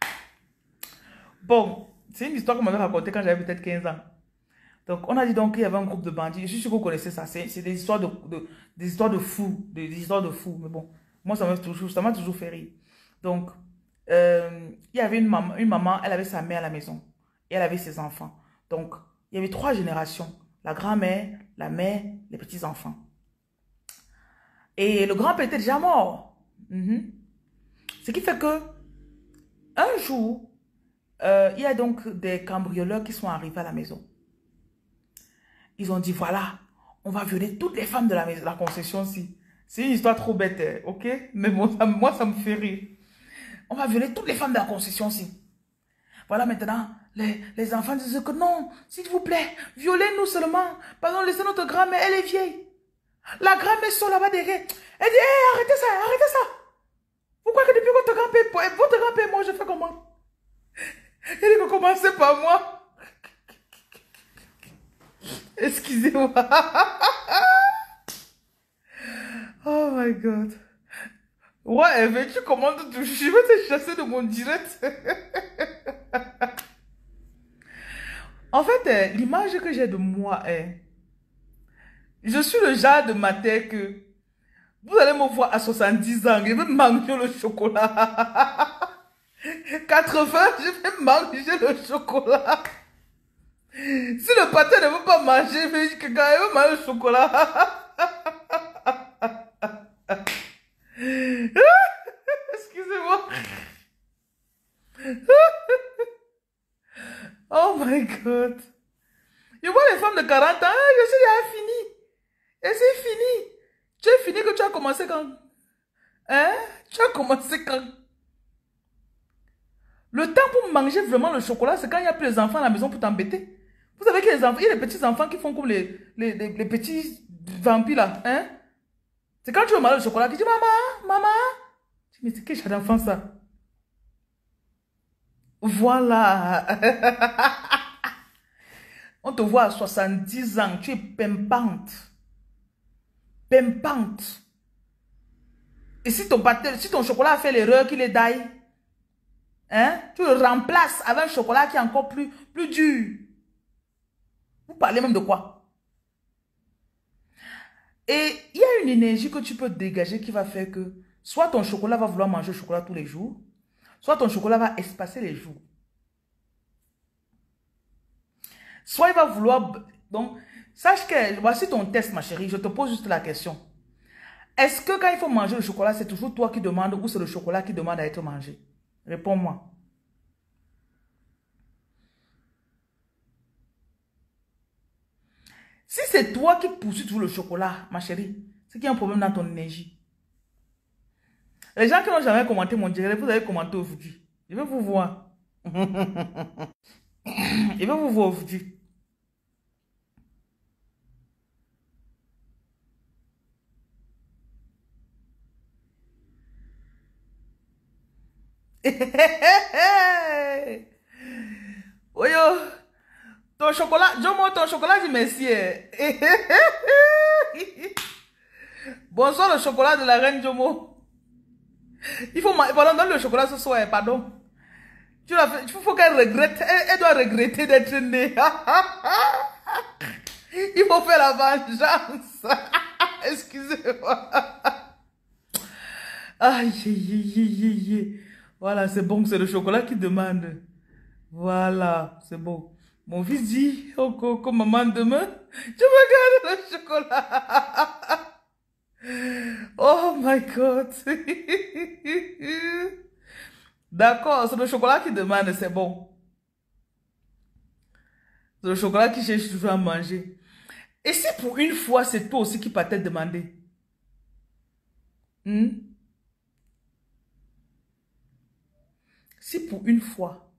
Bon, c'est une histoire qu'on m'avait racontée quand j'avais peut-être quinze ans. Donc, on a dit donc qu'il y avait un groupe de bandits. Je suis sûr que vous connaissez ça. C'est des histoires de, de, des histoires de fous. Des, des histoires de fous. Mais bon, moi, ça m'a toujours, ça m'a toujours fait rire. Donc, euh, il y avait une maman, une maman, elle avait sa mère à la maison. Et elle avait ses enfants. Donc, il y avait trois générations. La grand-mère, la mère, les petits-enfants. Et le grand-père était déjà mort. Mm-hmm. Ce qui fait que, un jour, euh, il y a donc des cambrioleurs qui sont arrivés à la maison. Ils ont dit, voilà, on va violer toutes les femmes de la, maison, de la concession-ci. C'est une histoire trop bête, hein, ok? Mais bon, ça, moi, ça me fait rire. On va violer toutes les femmes de la concession-ci. Voilà, maintenant, les, les enfants disent que non, s'il vous plaît, violez-nous seulement. Pardon, laissez notre grand-mère, elle est vieille. La grand-mère sort là-bas derrière. Elle dit, hey, arrêtez ça, arrêtez ça. Pourquoi que depuis votre grand-père, votre grand-père, moi, je fais comment? Il dit que commencez par moi. Excusez-moi. Oh my God. Ouais, mais tu commandes tout. Je vais te chasser de mon direct. En fait, l'image que j'ai de moi est... Je suis le genre de matin que... Vous allez me voir à soixante-dix ans, je vais manger le chocolat. quatre-vingts, je vais manger le chocolat. Si le patin ne veut pas manger, je vais dire que quand il veut manger le chocolat. Excusez-moi. Oh my God. Je vois les femmes de quarante ans, ah, je suis déjà fini. Et c'est fini. Tu es fini que tu as commencé quand? Hein? Tu as commencé quand? Le temps pour manger vraiment le chocolat, c'est quand il n'y a plus les enfants à la maison pour t'embêter. Vous savez qu'il y a les enfants, il y a les petits enfants qui font comme les, les, les, les petits vampires là. Hein? C'est quand tu veux manger le chocolat, tu dis maman, maman. Tu dis, mais c'est quel genre d'enfant ça? Voilà. On te voit à soixante-dix ans, tu es pimpante. Pimpante. Et si ton, pâté, si ton chocolat a fait l'erreur qu'il est d'ail, hein, tu le remplaces avec un chocolat qui est encore plus, plus dur. Vous parlez même de quoi? Et il y a une énergie que tu peux dégager qui va faire que soit ton chocolat va vouloir manger le chocolat tous les jours, soit ton chocolat va espacer les jours. Soit il va vouloir... Donc, sache que... Voici ton test, ma chérie. Je te pose juste la question. Est-ce que quand il faut manger le chocolat, c'est toujours toi qui demande ou c'est le chocolat qui demande à être mangé? Réponds-moi. Si c'est toi qui poursuis toujours le chocolat, ma chérie, c'est qu'il y a un problème dans ton énergie. Les gens qui n'ont jamais commenté mon direct, vous avez commenté aujourd'hui. Je vais vous voir. Je vais vous voir aujourd'hui. Oui, oh. Ton chocolat, Jomo, ton chocolat dit merci. Bonsoir le chocolat de la reine Jomo. Il faut, pardon, donne le chocolat ce soir, pardon. Tu l'as fait, il faut qu'elle regrette, elle, elle doit regretter d'être née. Il faut faire la vengeance. Excusez-moi. Aïe, aïe, aïe, aïe. Voilà, c'est bon, c'est le chocolat qui demande. Voilà, c'est bon. Mon fils dit, oh, Coco, maman, demain, tu me gardes le chocolat. Oh my God. D'accord, c'est le chocolat qui demande, c'est bon. C'est le chocolat qui cherche toujours à manger. Et si pour une fois, c'est toi aussi qui partais demander? Hmm? Si pour une fois,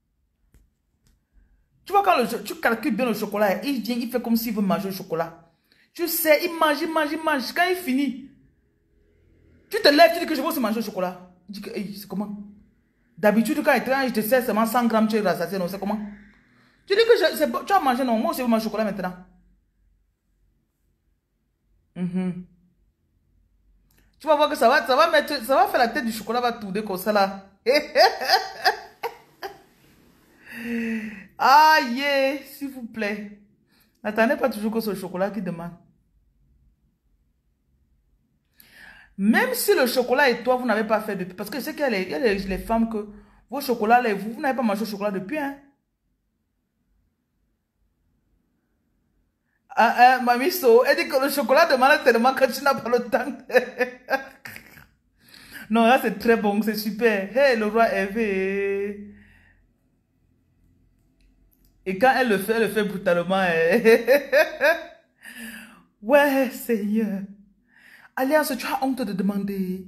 tu vois quand le, tu calcules bien le chocolat, il vient, il fait comme s'il veut manger le chocolat. Tu sais, il mange, il mange, il mange. Quand il finit, tu te lèves, tu dis que je veux aussi manger le chocolat. Tu dis que, hey, c'est comment? D'habitude, quand il te sert seulement cent grammes, tu es rassasié, non, c'est comment? Tu dis que je, bon, tu as mangé, non, moi aussi je veux manger le chocolat maintenant. Mm-hmm. Tu vas voir que ça va, ça va mettre, ça va faire la tête du chocolat, va tourner comme ça là. Aïe, s'il vous plaît. N'attendez pas toujours que ce chocolat qui demande. Même si le chocolat et toi, vous n'avez pas fait depuis. Parce que je sais qu'il y a, les, il y a les, les femmes que vos chocolats, les, vous, vous n'avez pas mangé le chocolat depuis. Hein? Ah, ah, Mamie So, elle dit que le chocolat demande tellement que tu n'as pas le temps. Non, là c'est très bon, c'est super. Hey, le roi Hervé. Et quand elle le fait, elle le fait brutalement. Ouais, Seigneur. Alliance, tu as honte de demander.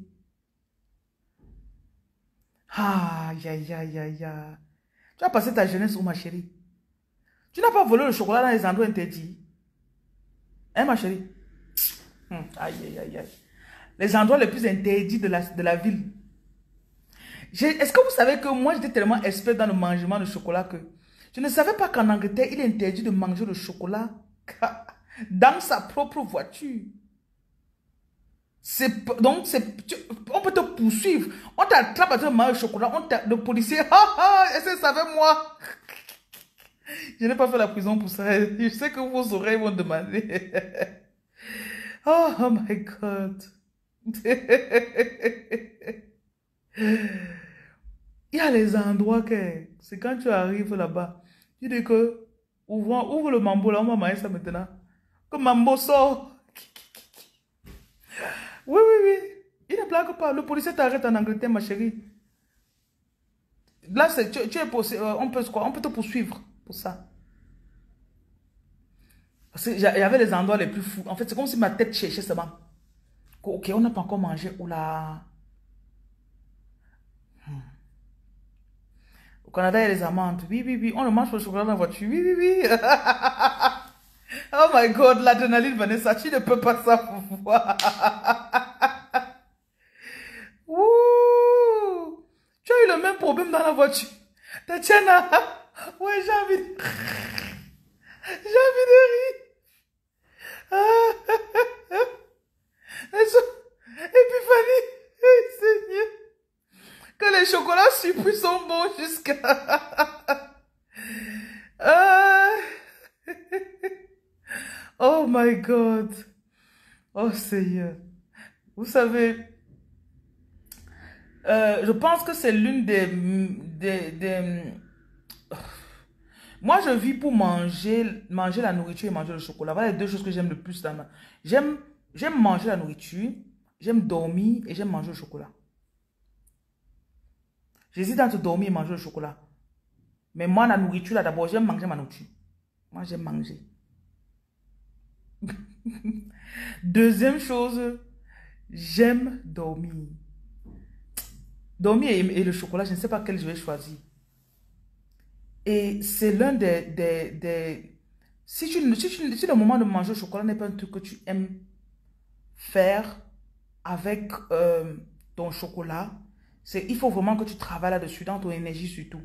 Ah, ya, ya, ya, ya. Tu as passé ta jeunesse où, ma chérie? Tu n'as pas volé le chocolat dans les endroits interdits. Hein, ma chérie? Hum, aïe, aïe, aïe, aïe. Les endroits les plus interdits de la, de la ville. Est-ce que vous savez que moi, j'étais tellement expert dans le mangement de chocolat que je ne savais pas qu'en Angleterre, il est interdit de manger le chocolat dans sa propre voiture. Donc, tu, on peut te poursuivre. On t'attrape à te manger le chocolat. On le policier, ah ah, est-ce que ça savait moi? Je n'ai pas fait la prison pour ça. Je sais que vos oreilles vont demander. Oh, oh my God. Il y a les endroits que c'est quand tu arrives là-bas. Tu dis que ouvre, ouvre le mambo là, on va manger ça maintenant. Que mambo sort. Oui, oui, oui. Il ne blague pas. Le policier t'arrête en Angleterre, ma chérie. Là, tu, tu es euh, on peut quoi? On peut te poursuivre pour ça. Parce qu'il y avait les endroits les plus fous. En fait, c'est comme si ma tête cherchait seulement. Ok, on n'a pas encore mangé. Oula. Hmm. Au Canada, il y a les amandes. Oui, oui, oui. On le mange pour le chocolat dans la voiture. Oui, oui, oui. Oh my God, l'adrénaline, Vanessa, tu ne peux pas savoir. Ouh. Tu as eu le même problème dans la voiture. Tatiana, ouais, j'ai envie de... J'ai envie de rire. Épiphanie, hey, Seigneur. Que les chocolats surpris sont bons jusqu'à... Oh my God. Oh Seigneur. Vous savez, euh, je pense que c'est l'une des, des, des... Moi, je vis pour manger, manger la nourriture et manger le chocolat. Voilà les deux choses que j'aime le plus dans ma... J'aime, j'aime manger la nourriture, j'aime dormir et j'aime manger le chocolat. J'hésite entre dormir et manger le chocolat. Mais moi, la nourriture, là, d'abord, j'aime manger ma nourriture. Moi, j'aime manger. Deuxième chose, j'aime dormir. Dormir et, et le chocolat, je ne sais pas quel je vais choisir. Et c'est l'un des... des, des si, tu, si, tu, si le moment de manger le chocolat n'est pas un truc que tu aimes faire avec euh, ton chocolat, il faut vraiment que tu travailles là-dessus, dans ton énergie surtout.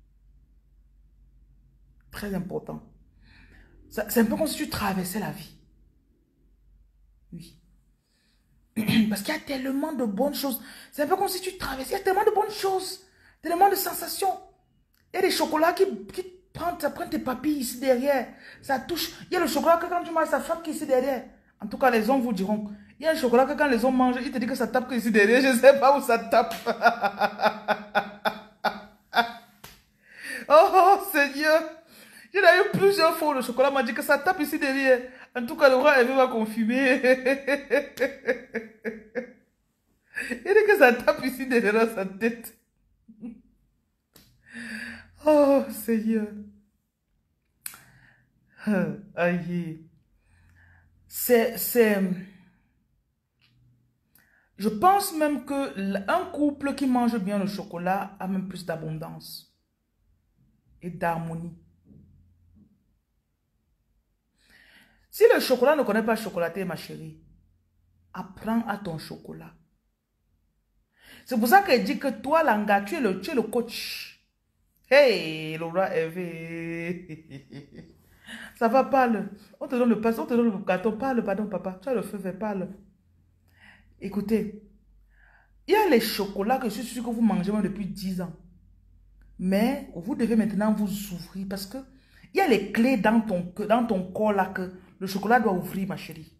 Très important. C'est un peu comme si tu traversais la vie. Oui. Parce qu'il y a tellement de bonnes choses. C'est un peu comme si tu traversais. Il y a tellement de bonnes choses. Tellement de sensations. Il y a des chocolats qui, qui prennent, ça prend tes papilles ici derrière. Ça touche. Il y a le chocolat que quand tu manges, ça frappe ici derrière. En tout cas, les hommes vous diront. Il y a un chocolat que quand les hommes mangent, ils te disent que ça tape ici derrière. Je ne sais pas où ça tape. Oh, oh, Seigneur. J'ai eu plusieurs fois, le chocolat m'a dit que ça tape ici derrière. En tout cas, le roi Hervé va confirmer. Il dit que ça tape ici derrière sa tête. Oh, Seigneur. Aïe. c'est... c'est Je pense même qu'un couple qui mange bien le chocolat a même plus d'abondance et d'harmonie. Si le chocolat ne connaît pas chocolater, ma chérie, apprends à ton chocolat. C'est pour ça qu'elle dit que toi, Langa, tu es le, tu es le coach. Hey, Laura Hervé. Ça va, parle. On te donne le passe, on te donne le gâteau. Parle, pardon, papa. Tu as le feu vert, parle. Écoutez, il y a les chocolats que je suis sûre que vous mangez même depuis dix ans. Mais vous devez maintenant vous ouvrir parce que il y a les clés dans ton, dans ton corps là que le chocolat doit ouvrir, ma chérie.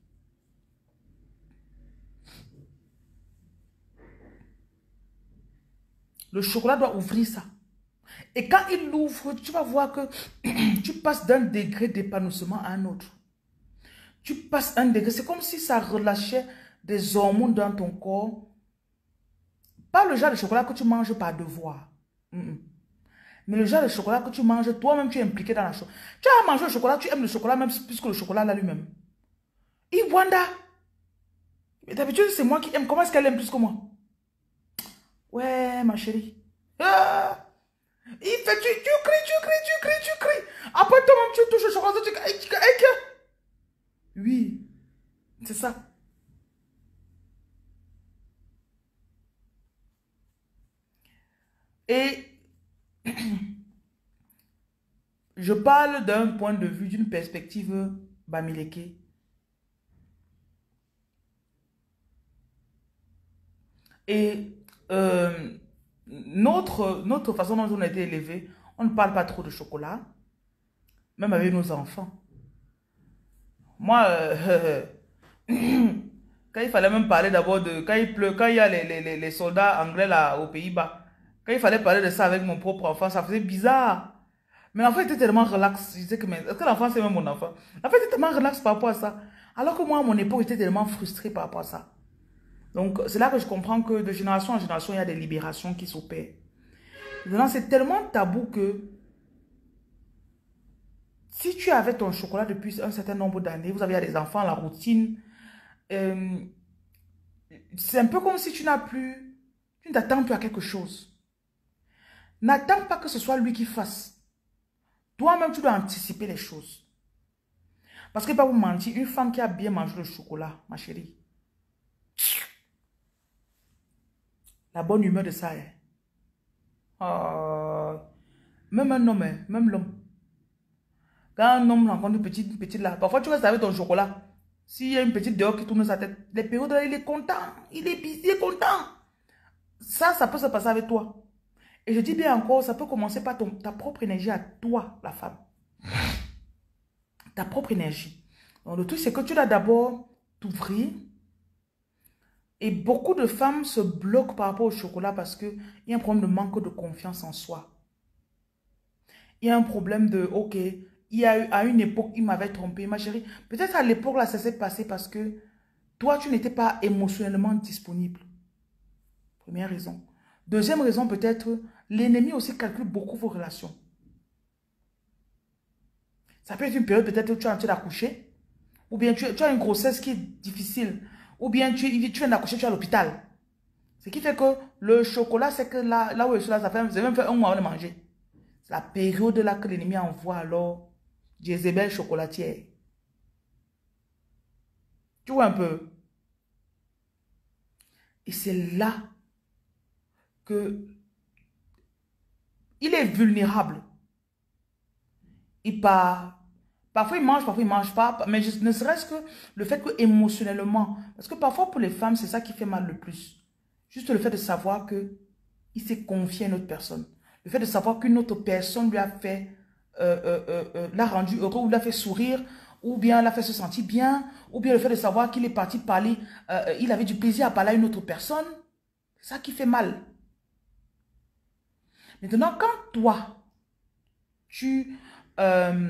Le chocolat doit ouvrir ça. Et quand il l'ouvre, tu vas voir que tu passes d'un degré d'épanouissement à un autre. Tu passes un degré. C'est comme si ça relâchait des hormones dans ton corps. Pas le genre de chocolat que tu manges par devoir. Mm-mm. Mais le genre de chocolat que tu manges, toi-même, tu es impliqué dans la chose. Tu as mangé le chocolat, tu aimes le chocolat même plus que le chocolat là lui-même. Et Wanda, d'habitude, c'est moi qui aime. Comment est-ce qu'elle aime plus que moi? Ouais, ma chérie. Ah, il fait, tu, tu cries, tu cries, tu cries, tu cries. Après, toi-même, tu touches le chocolat, tu cries, tu cries. Oui, c'est ça. Et je parle d'un point de vue, d'une perspective Bamileke. Et euh, notre, notre façon dont on a été élevé, on ne parle pas trop de chocolat, même avec nos enfants. Moi, euh, quand il fallait même parler d'abord de... Quand il pleut, quand il y a les, les, les soldats anglais là aux Pays-Bas, quand il fallait parler de ça avec mon propre enfant, ça faisait bizarre. Mais l'enfant était tellement relax. Je disais que, est-ce que l'enfant c'est même mon enfant? L'enfant était tellement relax par rapport à ça. Alors que moi, à mon époque, j'étais tellement frustré par rapport à ça. Donc, c'est là que je comprends que de génération en génération, il y a des libérations qui s'opèrent. Maintenant, c'est tellement tabou que si tu avais ton chocolat depuis un certain nombre d'années, vous avez des enfants, la routine, euh, c'est un peu comme si tu n'as plus, tu ne t'attends plus à quelque chose. N'attends pas que ce soit lui qui fasse. Toi-même, tu dois anticiper les choses. Parce que, pas vous mentir, une femme qui a bien mangé le chocolat, ma chérie, la bonne humeur de ça, hein. Euh, même un homme, hein, même l'homme. Quand un homme rencontre une petite, une petite là, parfois tu restes avec ton chocolat. S'il y a une petite dehors qui tourne sa tête, les périodes là, il est content, il est busy, il est content. Ça, ça peut se passer avec toi. Et je dis bien encore, ça peut commencer par ton, ta propre énergie à toi, la femme. Ta propre énergie. Donc le truc, c'est que tu dois d'abord t'ouvrir. Et beaucoup de femmes se bloquent par rapport au chocolat parce qu'il y a un problème de manque de confiance en soi. Il y a un problème de, ok, il y a eu, à une époque, il m'avait trompé, ma chérie. Peut-être à l'époque, là, ça s'est passé parce que toi, tu n'étais pas émotionnellement disponible. Première raison. Deuxième raison, peut-être, l'ennemi aussi calcule beaucoup vos relations. Ça peut être une période, peut-être, où tu es en train d'accoucher, ou bien tu, tu as une grossesse qui est difficile, ou bien tu, tu viens d'accoucher, tu es à l'hôpital. Ce qui fait que le chocolat, c'est que là, là où je suis là, ça fait, j'ai même fait un mois de manger. C'est la période là que l'ennemi envoie alors Jézabel chocolatière. Tu vois un peu? Et c'est là que il est vulnérable. Il part. Parfois il mange, parfois il ne mange pas. Mais je, ne serait-ce que le fait que émotionnellement. Parce que parfois pour les femmes, c'est ça qui fait mal le plus. Juste le fait de savoir que il s'est confié à une autre personne. Le fait de savoir qu'une autre personne lui a fait, euh, euh, euh, euh, l'a rendu heureux, ou l'a fait sourire, ou bien l'a fait se sentir bien, ou bien le fait de savoir qu'il est parti parler, euh, il avait du plaisir à parler à une autre personne. C'est ça qui fait mal. Maintenant, quand toi, tu, euh,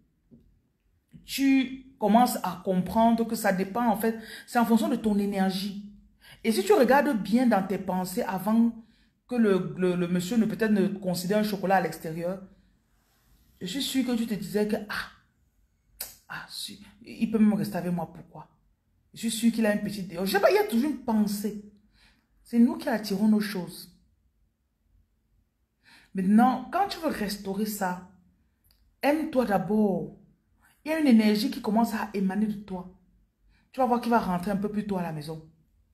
tu commences à comprendre que ça dépend, en fait, c'est en fonction de ton énergie. Et si tu regardes bien dans tes pensées avant que le, le, le monsieur ne peut-être ne considère un chocolat à l'extérieur, je suis sûre que tu te disais que, ah, Ah, si, il peut même rester avec moi, pourquoi? Je suis sûr qu'il a une petite... Je sais pas, il y a toujours une pensée. C'est nous qui attirons nos choses. Maintenant, quand tu veux restaurer ça, aime-toi d'abord. Il y a une énergie qui commence à émaner de toi. Tu vas voir qu'il va rentrer un peu plus tôt à la maison.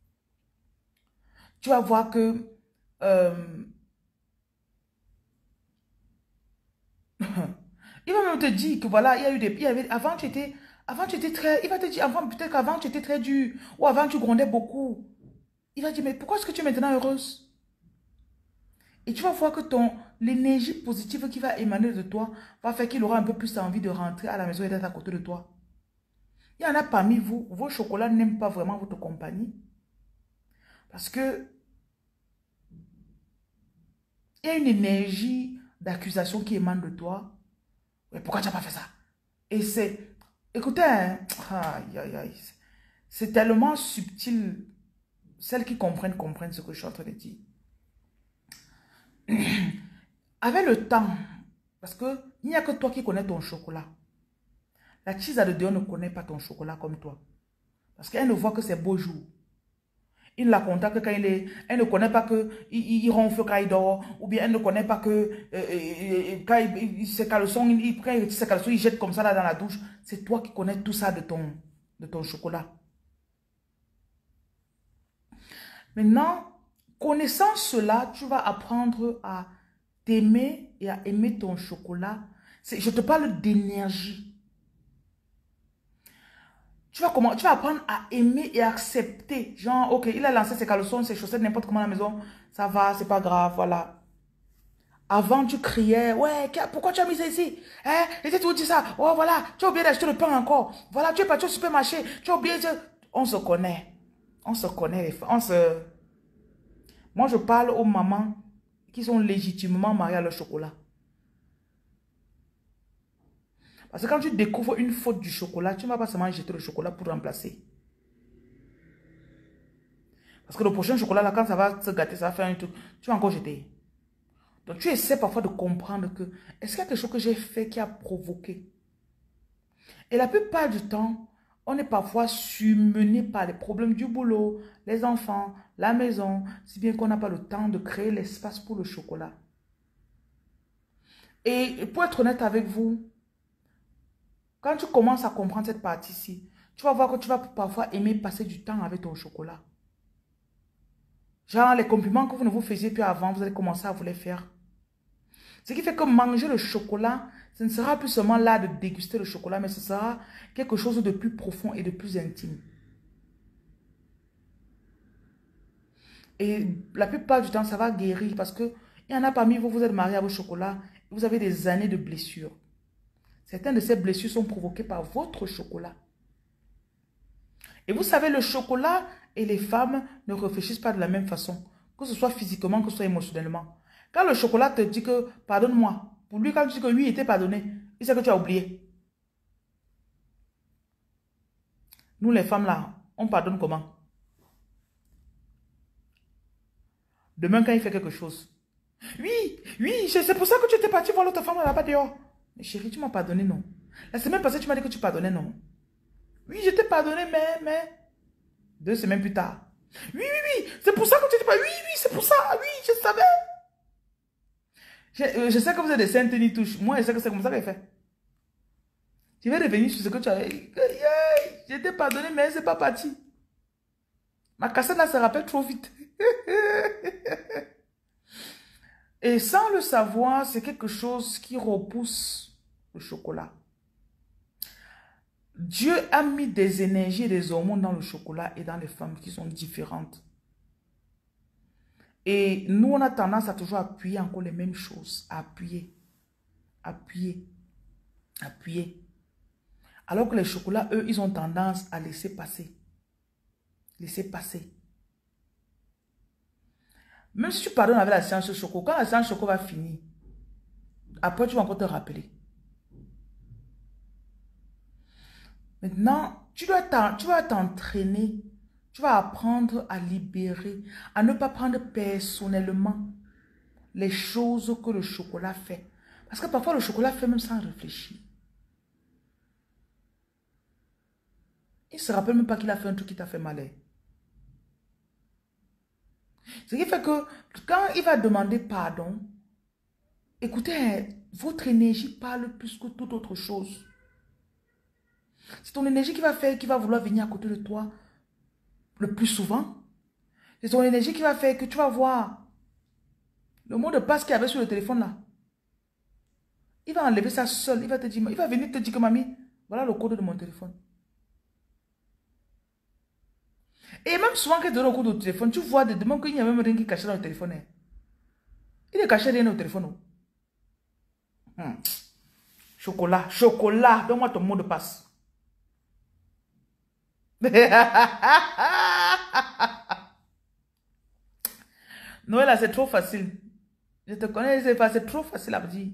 Tu vas voir que... euh, il va même te dire que voilà, il y a eu des... Il y avait, avant, tu étais... Avant, tu étais très... Il va te dire, avant, peut-être qu'avant, tu étais très dur. Ou avant, tu grondais beaucoup. Il va dire, mais pourquoi est-ce que tu es maintenant heureuse? Et tu vas voir que ton l'énergie positive qui va émaner de toi va faire qu'il aura un peu plus envie de rentrer à la maison et d'être à côté de toi. Il y en a parmi vous, vos chocolats n'aiment pas vraiment votre compagnie. Parce que il y a une énergie d'accusation qui émane de toi. Mais pourquoi tu n'as pas fait ça? Et c'est... Écoutez, hein, aïe, aïe, aïe, c'est tellement subtil. Celles qui comprennent, comprennent ce que je suis en train de dire. Avec le temps, parce qu'il n'y a que toi qui connais ton chocolat. La Chisa de Dieu ne connaît pas ton chocolat comme toi. Parce qu'elle ne voit que ses beaux jours. Il ne la contacte quand il est... Elle ne connaît pas que il, il ronfle quand il dort. Ou bien elle ne connaît pas que euh, euh, quand il, il, ses caleçons, il, il prend ses caleçons, il jette comme ça là dans la douche. C'est toi qui connais tout ça de ton, de ton chocolat. Maintenant, connaissant cela, tu vas apprendre à t'aimer et à aimer ton chocolat. Je te parle d'énergie. Tu vas, comment, tu vas apprendre à aimer et accepter. Genre, ok, il a lancé ses caleçons, ses chaussettes, n'importe comment à la maison. Ça va, c'est pas grave, voilà. Avant, tu criais, ouais, pourquoi tu as mis ça ici? Hein? Et tu dis ça, oh voilà, tu as oublié d'acheter le pain encore. Voilà, tu es parti au supermarché, tu as oublié de... On se connaît. On se connaît, les femmes. On se... Moi, je parle aux mamans qui sont légitimement mariées à leur chocolat. Parce que quand tu découvres une faute du chocolat, tu ne vas pas seulement jeter le chocolat pour remplacer. Parce que le prochain chocolat, là, quand ça va se gâter, ça va faire un truc, tu vas encore jeter. Donc, tu essaies parfois de comprendre que, est-ce qu'il y a quelque chose que j'ai fait qui a provoqué? Et la plupart du temps, on est parfois submené par les problèmes du boulot, les enfants, la maison, si bien qu'on n'a pas le temps de créer l'espace pour le chocolat. Et pour être honnête avec vous, quand tu commences à comprendre cette partie-ci, tu vas voir que tu vas parfois aimer passer du temps avec ton chocolat. Genre, les compliments que vous ne vous faisiez plus avant, vous allez commencer à vous les faire. Ce qui fait que manger le chocolat, ce ne sera plus seulement là de déguster le chocolat, mais ce sera quelque chose de plus profond et de plus intime. Et la plupart du temps, ça va guérir parce que il y en a parmi vous, vous êtes mariés à vos chocolats, vous avez des années de blessures. Certaines de ces blessures sont provoquées par votre chocolat. Et vous savez, le chocolat et les femmes ne réfléchissent pas de la même façon, que ce soit physiquement, que ce soit émotionnellement. Quand le chocolat te dit que pardonne-moi, pour lui, quand tu dis que lui il était pardonné, il sait que tu as oublié. Nous, les femmes, là, on pardonne comment? Demain, quand il fait quelque chose. Oui, oui, c'est pour ça que tu étais parti voir l'autre femme là-bas dehors. Mais chérie, tu m'as pardonné, non? La semaine passée, tu m'as dit que tu pardonnais, non? Oui, je t'ai pardonné, mais, mais... Deux semaines plus tard. Oui, oui, oui, c'est pour ça que tu étais pas... Oui, oui, c'est pour ça, oui, je savais. Je, je sais que vous êtes des saintes ni touches. Moi, je sais que c'est comme ça qu'elle fait. Je vais revenir sur ce que tu as... Je t'ai pardonné, mais c'est pas parti. Ma cassette là se rappelle trop vite. Et sans le savoir, c'est quelque chose qui repousse le chocolat. Dieu a mis des énergies et des hormones dans le chocolat et dans les femmes qui sont différentes. Et nous, on a tendance à toujours appuyer encore les mêmes choses. Appuyer, appuyer, appuyer. Alors que les chocolats, eux, ils ont tendance à laisser passer. Laisser passer. Même si tu pardonnes avec la séance choco, quand la séance choco va finir, après tu vas encore te rappeler. Maintenant, tu dois t'entraîner, tu vas apprendre à libérer, à ne pas prendre personnellement les choses que le chocolat fait. Parce que parfois le chocolat fait même sans réfléchir. Il ne se rappelle même pas qu'il a fait un truc qui t'a fait mal. Hein. Ce qui fait que quand il va demander pardon, écoutez, hein, votre énergie parle plus que toute autre chose. C'est ton énergie qui va faire, qui va vouloir venir à côté de toi le plus souvent. C'est ton énergie qui va faire que tu vas voir le mot de passe qu'il y avait sur le téléphone là. Il va enlever ça seul. Il va te dire, il va venir te dire que mamie, voilà le code de mon téléphone. Et même souvent qu'il te donne le code du téléphone, tu vois de demain qu'il n'y a même rien qui est caché dans le téléphone. Hein. Il est caché rien dans le téléphone. Oh. Hmm. Chocolat, chocolat, donne-moi ton mot de passe. Noël, c'est trop facile. Je te connais, c'est trop facile à dire.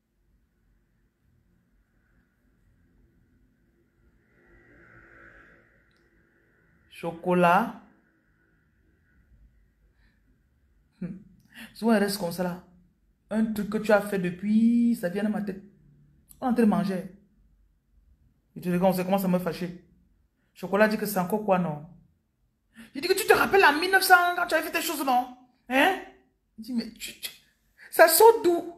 Chocolat. Hmm. Souvent, il reste comme ça là. Un truc que tu as fait depuis, ça vient de ma tête. On est en train de manger. Et tu regardes, on commence à me fâcher. Chocolat dit que c'est encore quoi, non? Je dis que tu te rappelles en mille neuf cents quand tu avais fait tes choses, non? Hein? Il dit, mais tu, tu, ça saute d'où?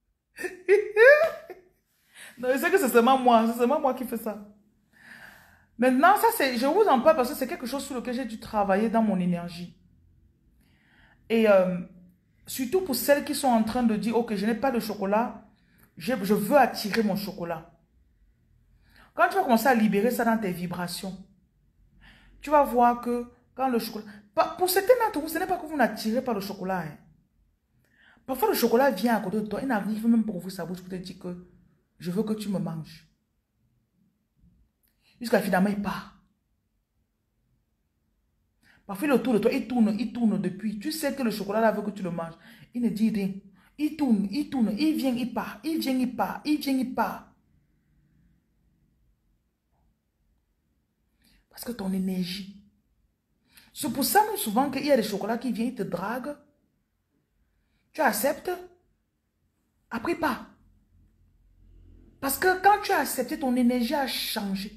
Non, je sais que c'est seulement moi. C'est seulement moi qui fais ça. Maintenant, ça c'est, je vous en parle parce que c'est quelque chose sur lequel j'ai dû travailler dans mon énergie. Et euh, surtout pour celles qui sont en train de dire, ok, je n'ai pas de chocolat, je, je veux attirer mon chocolat. Quand tu vas commencer à libérer ça dans tes vibrations, tu vas voir que quand le chocolat... Pour certains d'entre vous, ce n'est pas que vous n'attirez pas le chocolat. Hein. Parfois, le chocolat vient à côté de toi. Il n'arrive même pour ouvrir sa bouche pour te dire que je veux que tu me manges. Jusqu'à finalement, il part. Parfois, il est autour de toi, il tourne, il tourne depuis. Tu sais que le chocolat là veut que tu le manges. Il ne dit rien. Il tourne, il tourne, il vient, il part. Il vient, il part. Il vient, il part. Parce que ton énergie. C'est pour ça, même souvent, qu'il y a des chocolats qui viennent, ils te draguent. Tu acceptes. Après, pas. Parce que quand tu as accepté, ton énergie a changé.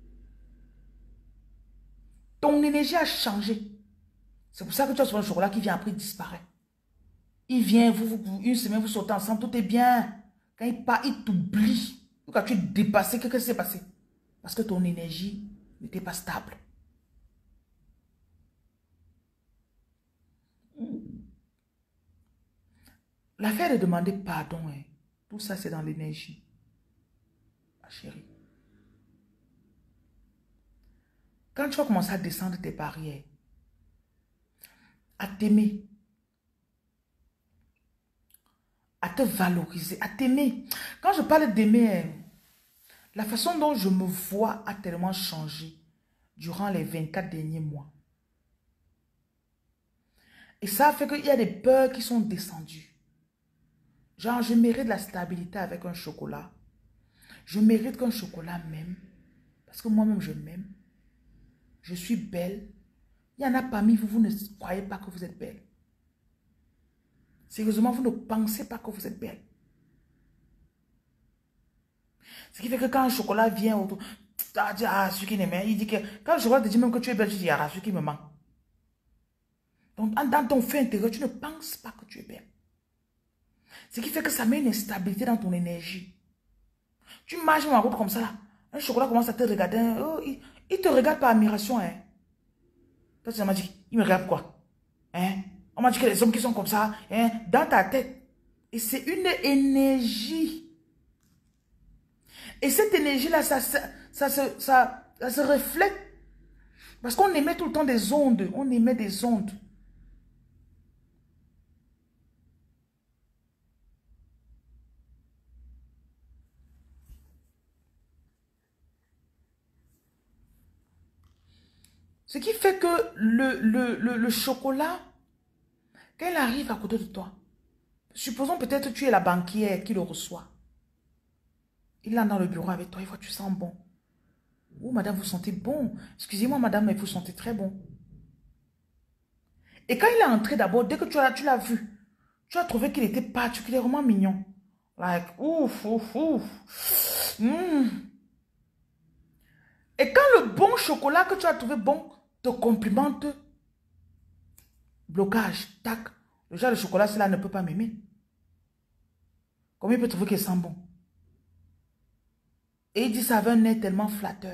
Ton énergie a changé. C'est pour ça que tu as souvent le chocolat qui vient après, il disparaît. Il vient, vous, vous, une semaine, vous sortez ensemble, tout est bien. Quand il part, il t'oublie. Quand tu es dépassé, qu'est-ce qui s'est passé? Parce que ton énergie n'était pas stable. L'affaire de demander pardon, hein, tout ça c'est dans l'énergie. Ma chérie. Quand tu vas commencer à descendre tes barrières, à t'aimer, à te valoriser, à t'aimer. Quand je parle d'aimer, hein, la façon dont je me vois a tellement changé durant les vingt-quatre derniers mois. Et ça fait qu'il y a des peurs qui sont descendues. Genre, je mérite la stabilité avec un chocolat. Je mérite qu'un chocolat m'aime. Parce que moi-même, je m'aime. Je suis belle. Il y en a parmi vous, vous ne croyez pas que vous êtes belle. Sérieusement, vous ne pensez pas que vous êtes belle. Ce qui fait que quand un chocolat vient autour, ah, celui qui m'aime, il dit que quand le chocolat te dit même que tu es belle, tu dis, ah, celui qui me manque. Donc, dans ton fait intérieur, tu ne penses pas que tu es belle. Ce qui fait que ça met une instabilité dans ton énergie. Tu marches en route comme ça, là. Un chocolat commence à te regarder. Oh, il, il te regarde par admiration. Hein. Toi, tu m'as dit, il me regarde quoi? Hein? On m'a dit que les hommes qui sont comme ça, hein, dans ta tête. Et c'est une énergie. Et cette énergie-là, ça, ça, ça, ça, ça, ça se reflète. Parce qu'on émet tout le temps des ondes. On émet des ondes. Ce qui fait que le, le, le, le chocolat, quand il arrive à côté de toi, supposons peut-être que tu es la banquière qui le reçoit. Il est dans le bureau avec toi, il voit que tu sens bon. Oh, madame, vous sentez bon. Excusez-moi, madame, mais vous sentez très bon. Et quand il est entré d'abord, dès que tu l'as tu l'as vu, tu as trouvé qu'il était particulièrement mignon. Like, ouf, ouf, ouf. Mmh. Et quand le bon chocolat que tu as trouvé bon te complimente, blocage, tac, le genre de chocolat, cela ne peut pas m'aimer. Comment il peut trouver qu'il sent bon? Et il dit ça avait un nez tellement flatteur.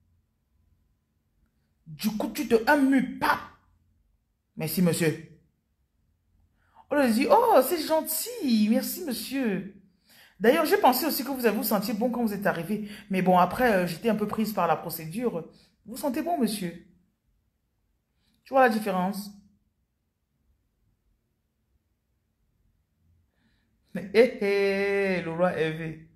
Du coup, tu te amuse pas. Merci, monsieur. On lui dit, oh, c'est gentil, merci, monsieur. D'ailleurs, j'ai pensé aussi que vous avez vous sentiez bon quand vous êtes arrivé. Mais bon, après, euh, j'étais un peu prise par la procédure. Vous sentez bon, monsieur? Tu vois la différence? Hé, hé, le roi Hervé.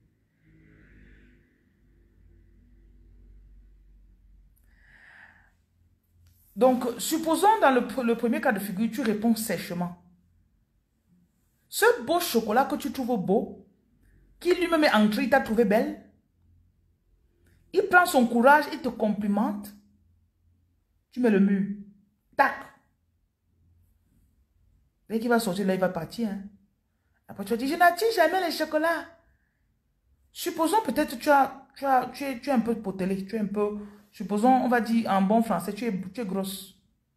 Donc, supposons dans le, le premier cas de figure, tu réponds sèchement. Ce beau chocolat que tu trouves beau, qui lui-même est entré, il t'a trouvé belle, il prend son courage, il te complimente, tu mets le mur, tac. Dès qu'il va sortir, là, il va partir. Hein. Après, tu vas dire, je n'attire jamais les chocolats. Supposons peut-être que tu, as, tu, as, tu, es, tu es un peu potelé, tu es un peu, supposons, on va dire en bon français, tu es, tu es grosse.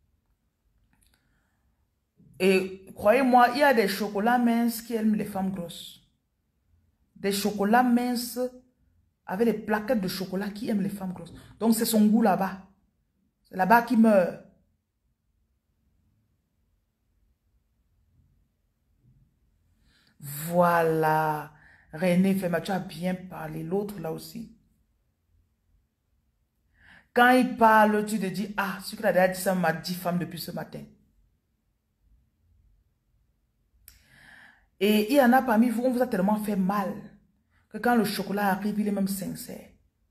Et croyez-moi, il y a des chocolats minces qui aiment les femmes grosses. Des chocolats minces avec les plaquettes de chocolat qui aiment les femmes grosses. Donc c'est son goût là-bas. C'est là-bas qu'il meurt. Voilà. René Fema, tu as bien parlé. L'autre là aussi. Quand il parle, tu te dis, ah, ce qu'il a déjà dit, ça m'a dit femme depuis ce matin. Et il y en a parmi vous, on vous a tellement fait mal que quand le chocolat arrive, il est même sincère.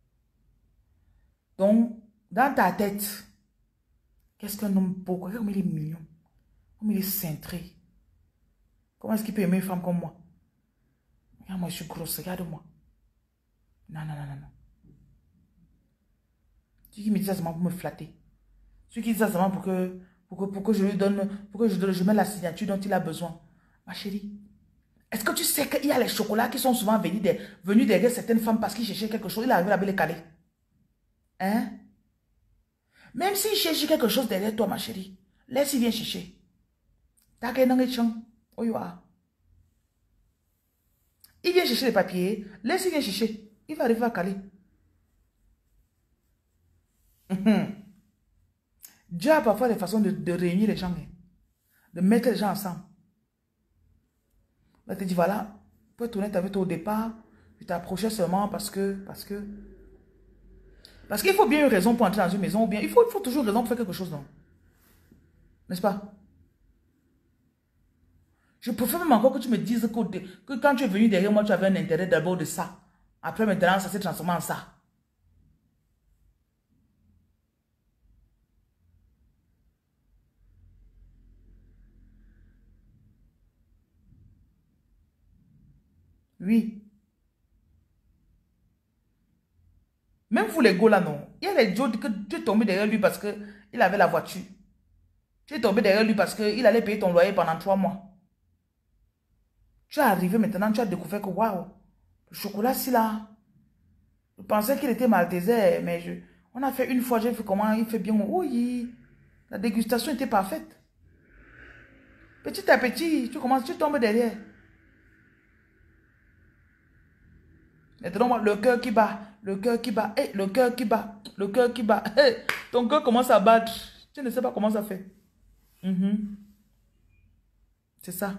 Donc, dans ta tête, qu'est-ce qu'un homme beau, comme il est mignon, comme il est cintré. Comment est-ce qu'il peut aimer une femme comme moi? Regarde, moi, je suis grosse, regarde-moi. Non, non, non, non, non. Celui qui me dit ça seulement pour me flatter. Celui qui dit ça seulement pour que, pour que, pour que je lui donne, pour que je, je mette la signature dont il a besoin. Ma chérie, est-ce que tu sais qu'il y a les chocolats qui sont souvent venus, de, venus derrière certaines femmes parce qu'ils cherchaient quelque chose, il arrive là-bas les caler. Hein? Même s'il cherche quelque chose derrière toi, ma chérie, laisse-il viens chercher. T'as qu'un angle chang. Oh, you are. Il vient chercher les papiers, laisse-il viens chercher. Il va arriver à caler. Mm-hmm. Dieu a parfois des façons de, de réunir les gens, de mettre les gens ensemble. Là, tu te dis, voilà, pour être honnête avec toi au départ, je t'approchais seulement parce que, parce que, parce qu'il faut bien une raison pour entrer dans une maison, ou bien il faut, il faut toujours une raison pour faire quelque chose, non? N'est-ce pas? Je préfère même encore que tu me dises que, que quand tu es venu derrière moi, tu avais un intérêt d'abord de ça. Après, maintenant, ça s'est transformé en ça. Oui. Même vous les go là, non. Il y a les Joe que tu es tombé derrière lui parce qu'il avait la voiture. Tu es tombé derrière lui parce qu'il allait payer ton loyer pendant trois mois. Tu es arrivé maintenant, tu as découvert que waouh, le chocolat, c'est là. Je pensais qu'il était maltaisé, mais je, on a fait une fois, j'ai vu comment il fait bien. Oui, la dégustation était parfaite. Petit à petit, tu commences, tu tombes derrière. Maintenant, le cœur qui bat, le cœur qui bat, hey, le cœur qui bat, le cœur qui bat. Hey, ton cœur commence à battre. Tu ne sais pas comment ça fait. Mm-hmm. C'est ça.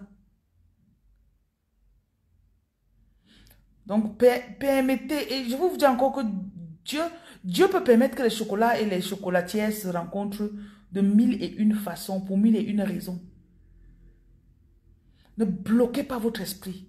Donc, permettez, et je vous dis encore que Dieu, Dieu peut permettre que les chocolats et les chocolatières se rencontrent de mille et une façons, pour mille et une raisons. Ne bloquez pas votre esprit.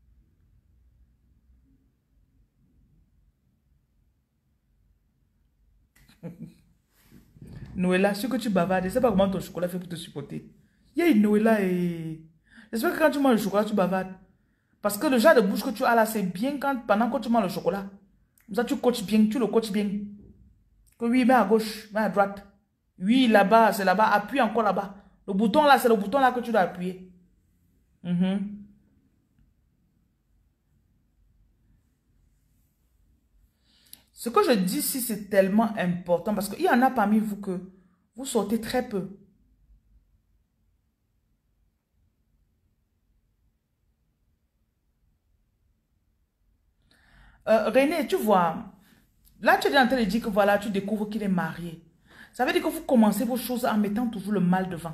Noëlla, ce que tu bavardes, je ne sais pas comment ton chocolat fait pour te supporter. Il y a une Noëlla et... J'espère que quand tu manges le chocolat, tu bavardes. Parce que le genre de bouche que tu as là, c'est bien quand, pendant que tu manges le chocolat. Comme ça, tu coaches bien, tu le coaches bien. Que oui, mets à gauche, mets à droite. Oui, là-bas, c'est là-bas. Appuie encore là-bas. Le bouton là, c'est le bouton là que tu dois appuyer. Mm-hmm. Ce que je dis ici, c'est tellement important parce qu'il y en a parmi vous que vous sortez très peu. Euh, René, tu vois, là tu es en train de dire que voilà, tu découvres qu'il est marié. Ça veut dire que vous commencez vos choses en mettant toujours le mal devant.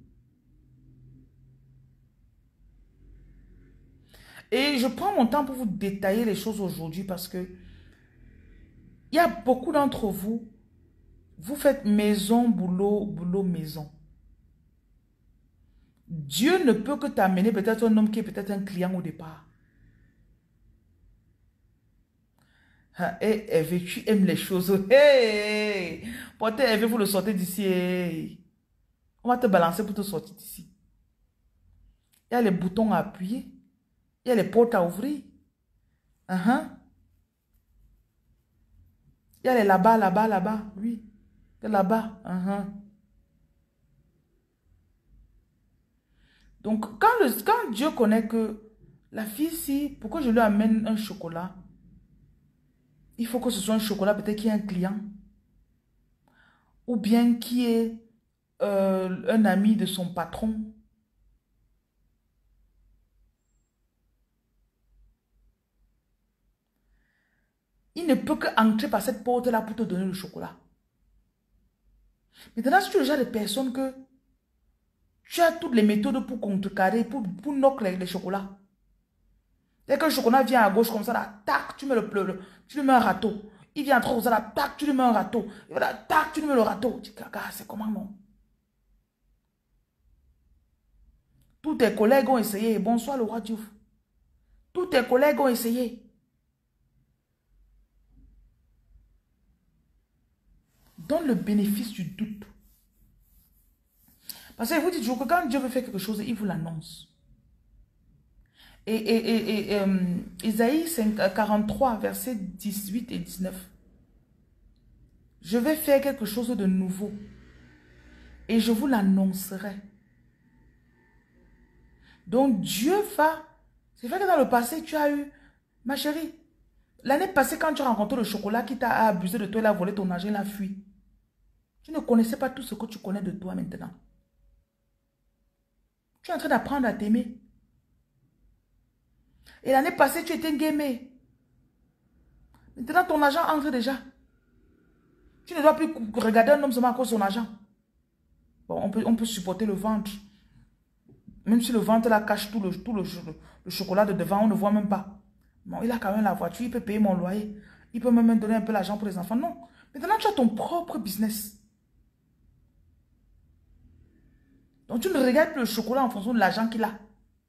Et je prends mon temps pour vous détailler les choses aujourd'hui parce que il y a beaucoup d'entre vous, vous faites maison, boulot, boulot, maison. Dieu ne peut que t'amener peut-être un homme qui est peut-être un client au départ. Ah, et Hervé, tu aimes les choses. Hey! Portez Hervé, vous le sortez d'ici. Hey. On va te balancer pour te sortir d'ici. Il y a les boutons à appuyer. Il y a les portes à ouvrir. Uh -huh. Il y a les là-bas, là-bas, là-bas. Oui. Là-bas. Uh -huh. Donc, quand, le, quand Dieu connaît que la fille, si, pourquoi je lui amène un chocolat, il faut que ce soit un chocolat peut-être qui est un client. Ou bien qui est euh, un ami de son patron. Il ne peut qu'entrer par cette porte-là pour te donner le chocolat. Maintenant, si tu es le genre de personne que tu as toutes les méthodes pour contrecarrer, pour, pour knock les, les chocolats. Dès que le chocolat vient à gauche comme ça, là, tac, tu mets le, le, le tu lui mets un râteau. Il vient à droite comme ça, là, tac, tu lui mets un râteau. Et voilà, tac, tu lui mets le râteau. Tu dis, gaga, c'est comment non? Tous tes collègues ont essayé. Bonsoir le roi Diouf. Tous tes collègues ont essayé. Donne le bénéfice du doute. Parce que vous dites toujours que quand Dieu veut faire quelque chose, il vous l'annonce. Et, et, et, et euh, Isaïe quarante-trois, versets dix-huit et dix-neuf. Je vais faire quelque chose de nouveau. Et je vous l'annoncerai. Donc Dieu va... C'est vrai que dans le passé, tu as eu... Ma chérie, l'année passée, quand tu as rencontré le chocolat qui t'a abusé de toi, il a volé ton argent, il a fui. Tu ne connaissais pas tout ce que tu connais de toi maintenant. Tu es en train d'apprendre à t'aimer. Et l'année passée, tu étais gamé. Maintenant, ton argent entre déjà. Tu ne dois plus regarder un homme seulement à cause de son argent. Bon, on peut, on peut supporter le ventre. Même si le ventre là cache tout, le, tout le, le, le chocolat de devant, on ne voit même pas. Bon, il a quand même la voiture, il peut payer mon loyer. Il peut même donner un peu l'argent pour les enfants. Non. Maintenant, tu as ton propre business. Donc, tu ne regardes plus le chocolat en fonction de l'argent qu'il a.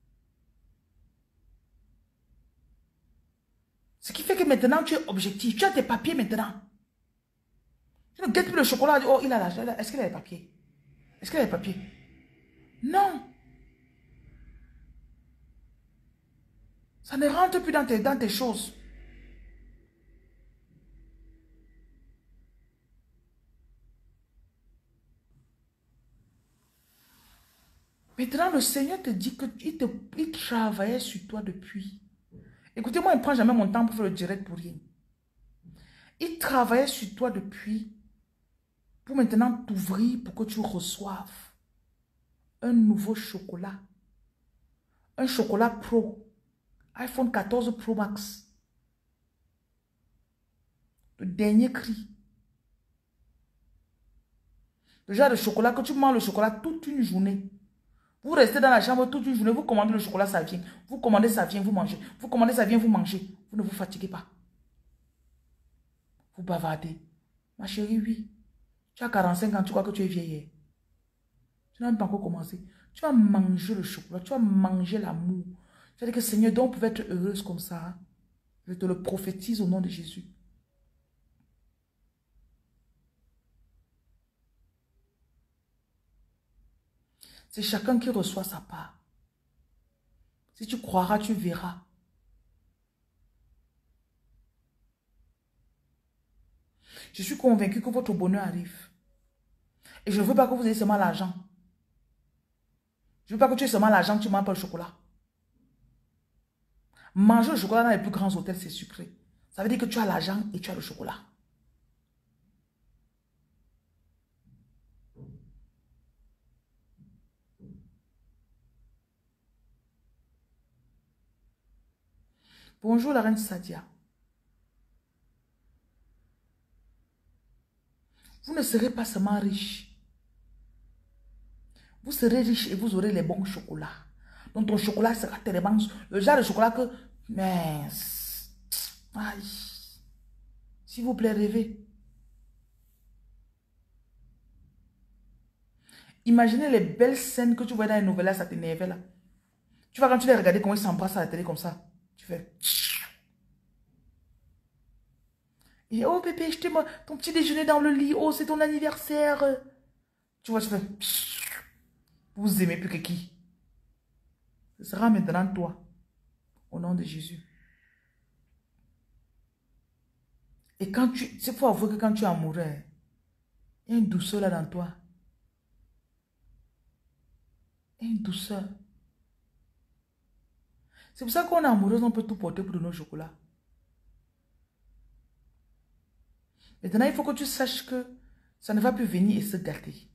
Ce qui fait que maintenant, tu es objectif. Tu as tes papiers maintenant. Tu ne regardes plus le chocolat. Oh, il a l'argent. Est-ce qu'il a les papiers? Est-ce qu'il a les papiers? Non. Ça ne rentre plus dans tes, dans tes choses. Maintenant, le Seigneur te dit qu'il te, il travaillait sur toi depuis. Écoutez-moi, il ne prend jamais mon temps pour faire le direct pour rien. Il travaillait sur toi depuis pour maintenant t'ouvrir pour que tu reçoives un nouveau chocolat. Un chocolat Pro. iPhone quatorze Pro Max. Le dernier cri. Le genre de chocolat que tu manges le chocolat toute une journée. Vous restez dans la chambre toute une journée, vous commandez le chocolat, ça vient. Vous commandez, ça vient, vous mangez. Vous commandez, ça vient, vous mangez. Vous ne vous fatiguez pas. Vous bavardez. Ma chérie, oui. Tu as quarante-cinq ans, tu crois que tu es vieille. Tu n'as même pas encore commencé. Tu vas manger le chocolat, tu vas manger l'amour. Tu vas dire que Seigneur, donc on pouvait être heureuse comme ça. Hein? Je te le prophétise au nom de Jésus. C'est chacun qui reçoit sa part. Si tu croiras, tu verras. Je suis convaincu que votre bonheur arrive. Et je ne veux pas que vous ayez seulement l'argent. Je ne veux pas que tu aies seulement l'argent, que tu manges pas le chocolat. Manger le chocolat dans les plus grands hôtels, c'est sucré. Ça veut dire que tu as l'argent et tu as le chocolat. Bonjour la reine Sadia. Vous ne serez pas seulement riche. Vous serez riche et vous aurez les bons chocolats. Donc ton chocolat sera tellement... Le genre de chocolat que... Mais... Aïe. S'il vous plaît, rêvez. Imaginez les belles scènes que tu vois dans les nouvelles, là, ça t'énervait là. Tu vois quand tu les regardes, comment ils s'embrassent à la télé comme ça. Tu fais... Et oh bébé, je t'aime, ton petit déjeuner dans le lit. Oh, c'est ton anniversaire. Tu vois, tu fais... Vous aimez plus que qui? Ce sera maintenant toi. Au nom de Jésus. Et quand tu... C'est pour avouer que quand tu es amoureux, il y a une douceur là dans toi. Il y a une douceur. C'est pour ça qu'on est amoureuse, on peut tout porter pour donner au chocolat. Maintenant, il faut que tu saches que ça ne va plus venir et se gâter.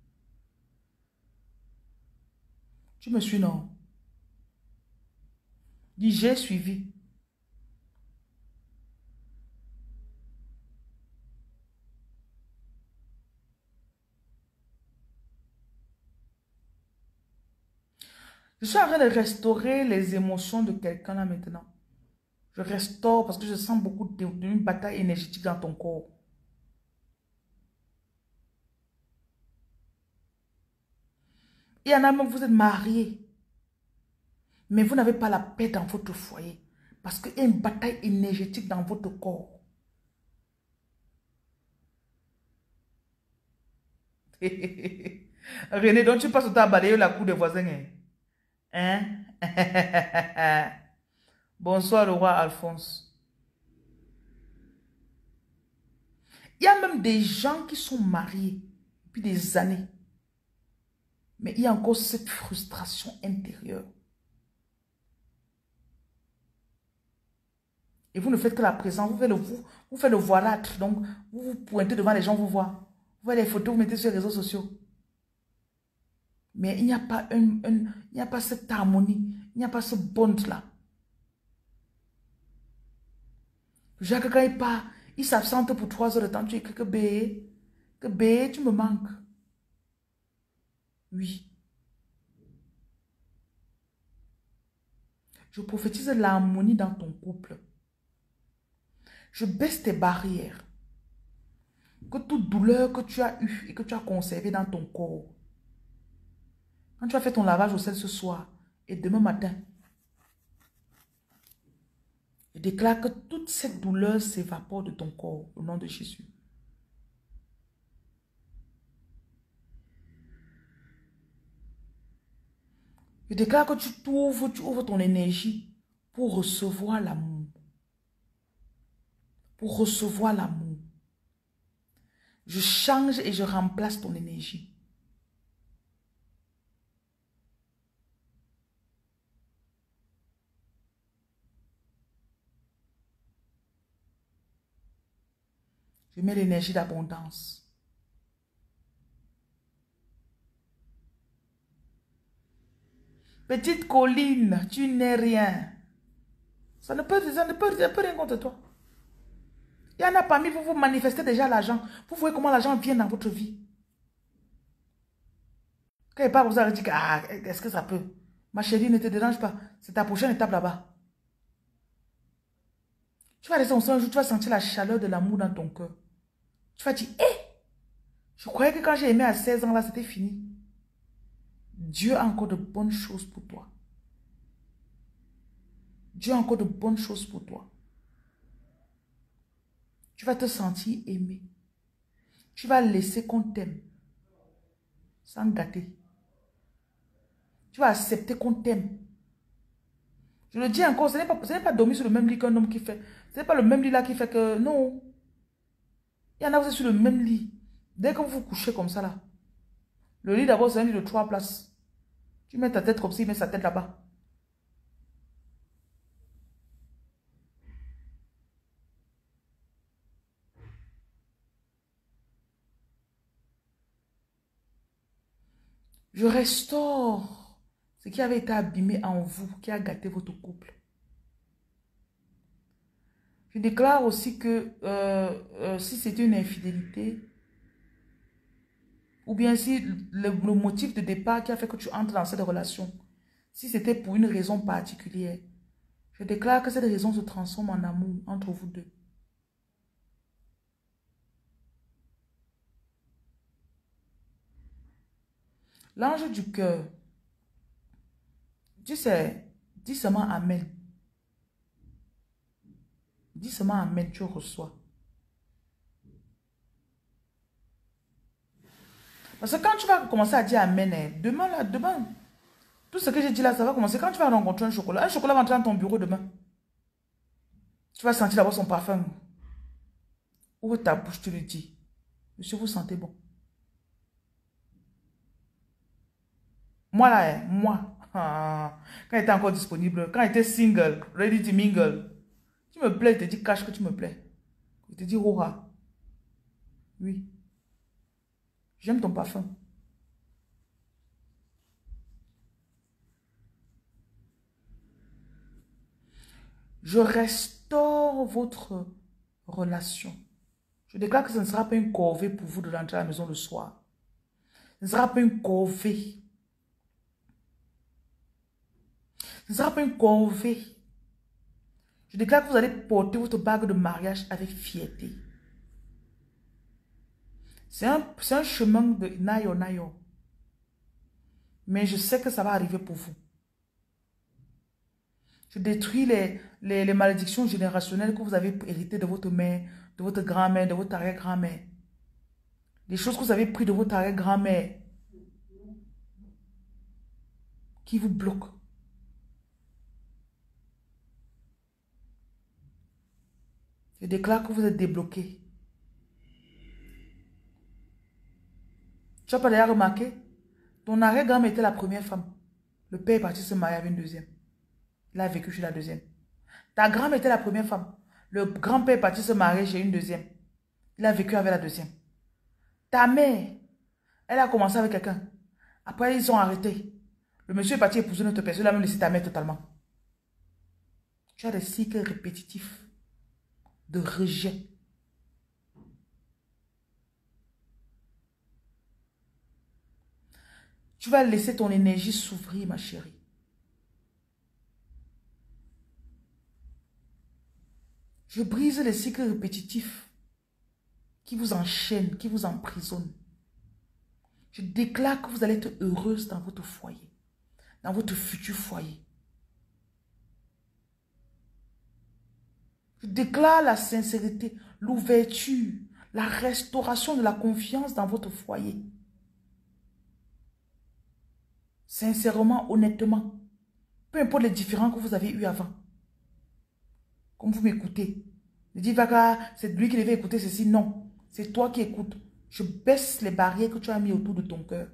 Tu me suis, non? Dis, j'ai suivi. Je suis en train de restaurer les émotions de quelqu'un là maintenant. Je restaure parce que je sens beaucoup d'une bataille énergétique dans ton corps. Il y en a même, vous êtes mariés. Mais vous n'avez pas la paix dans votre foyer. Parce qu'il y a une bataille énergétique dans votre corps. René, donc tu passes ton temps à balayer la cour des voisins. Hein? Hein? Bonsoir le roi Alphonse. Il y a même des gens qui sont mariés depuis des années. Mais il y a encore cette frustration intérieure. Et vous ne faites que la présence, vous faites le, vous, vous faites le voilâtre. Donc, vous vous pointez devant les gens, vous voyez. Vous voyez les photos, vous mettez sur les réseaux sociaux. Mais il n'y a pas un, un, il n'y a pas cette harmonie, il n'y a pas ce bond-là. Jacques, quand il part, il s'absente pour trois heures de temps, tu écris que B, que B, tu me manques. Oui. Je prophétise l'harmonie dans ton couple. Je baisse tes barrières. Que toute douleur que tu as eue et que tu as conservée dans ton corps, quand tu as fait ton lavage au sel ce soir et demain matin, je déclare que toute cette douleur s'évapore de ton corps au nom de Jésus. Je déclare que tu t'ouvres, tu ouvres ton énergie pour recevoir l'amour. Pour recevoir l'amour. Je change et je remplace ton énergie. Je mets l'énergie d'abondance. Petite colline, tu n'es rien. Ça ne peut, ça ne peut, ça ne peut rien contre toi. Il y en a parmi vous, vous manifestez déjà l'argent. Vous voyez comment l'argent vient dans votre vie. Quand il parle, vous allez dire, ah, est-ce que ça peut? Ma chérie, ne te dérange pas. C'est ta prochaine étape là-bas. Tu vas rester ensemble un jour, tu vas sentir la chaleur de l'amour dans ton cœur. Tu vas dire, hé, hey, je croyais que quand j'ai aimé à seize ans, là, c'était fini. Dieu a encore de bonnes choses pour toi. Dieu a encore de bonnes choses pour toi. Tu vas te sentir aimé. Tu vas laisser qu'on t'aime. Sans gâter. Tu vas accepter qu'on t'aime. Je le dis encore, ce n'est pas, pas dormir sur le même lit qu'un homme qui fait. Ce n'est pas le même lit là qui fait que... Non. Il y en a, vous êtes sur le même lit. Dès que vous vous couchez comme ça là. Le lit d'abord, c'est un lit de trois places. Tu mets ta tête comme ça, il met sa tête là-bas. Je restaure ce qui avait été abîmé en vous, qui a gâté votre couple. Je déclare aussi que euh, euh, si c'était une infidélité, ou bien si le, le motif de départ qui a fait que tu entres dans cette relation, si c'était pour une raison particulière, je déclare que cette raison se transforme en amour entre vous deux. L'ange du cœur, tu sais, dis seulement Amen. Dis seulement Amen, tu reçois. Parce que quand tu vas commencer à dire Amen, hein, demain, là, demain, tout ce que j'ai dit là, ça va commencer. Quand tu vas rencontrer un chocolat, un chocolat va entrer dans ton bureau demain. Tu vas sentir d'abord son parfum. Ouvre ta bouche, tu lui dis. Monsieur, vous sentez bon. Moi là, hein, moi, ah, quand il était encore disponible, quand il était single, ready to mingle, tu me plais, il te dit cache que tu me plais. Il te dit hurrah. Oui. J'aime ton parfum. Je restaure votre relation. Je déclare que ce ne sera pas une corvée pour vous de rentrer à la maison le soir. Ce ne sera pas une corvée. Ce ne sera pas une corvée. Je déclare que vous allez porter votre bague de mariage avec fierté. C'est un, c'est un chemin de nayo nayo. Mais je sais que ça va arriver pour vous. Je détruis les, les, les malédictions générationnelles que vous avez héritées de votre mère, de votre grand-mère, de votre arrière-grand-mère. Les choses que vous avez prises de votre arrière-grand-mère qui vous bloquent. Je déclare que vous êtes débloqué. Tu n'as pas d'ailleurs remarqué? Ton arrière-grand-mère était la première femme. Le père est parti se marier avec une deuxième. Il a vécu chez la deuxième. Ta grand-mère était la première femme. Le grand-père est parti se marier chez une deuxième. Il a vécu avec la deuxième. Ta mère, elle a commencé avec quelqu'un. Après, ils ont arrêté. Le monsieur est parti épouser notre personne. Il a même laissé ta mère totalement. Tu as des cycles répétitifs de rejet. Tu vas laisser ton énergie s'ouvrir, ma chérie. Je brise les cycles répétitifs qui vous enchaînent, qui vous emprisonnent. Je déclare que vous allez être heureuse dans votre foyer, dans votre futur foyer. Je déclare la sincérité, l'ouverture, la restauration de la confiance dans votre foyer. Sincèrement, honnêtement, peu importe les différends que vous avez eus avant. Comme vous m'écoutez, ne dites pas que c'est lui qui devait écouter ceci. Non, c'est toi qui écoutes. Je baisse les barrières que tu as mis autour de ton cœur.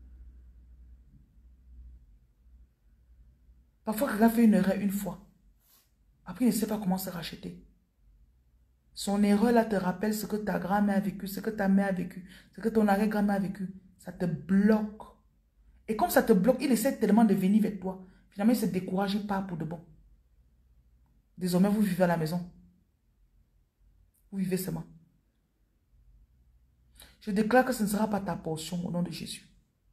Parfois, quelqu'un fait une erreur une fois. Après, il ne sait pas comment se racheter. Son erreur là te rappelle ce que ta grand-mère a vécu, ce que ta mère a vécu, ce que ton arrière-grand-mère a vécu. Ça te bloque. Et comme ça te bloque, il essaie tellement de venir vers toi. Finalement, il se décourage, il part pour de bon. Désormais, vous vivez à la maison. Vous vivez seulement. Je déclare que ce ne sera pas ta portion au nom de Jésus.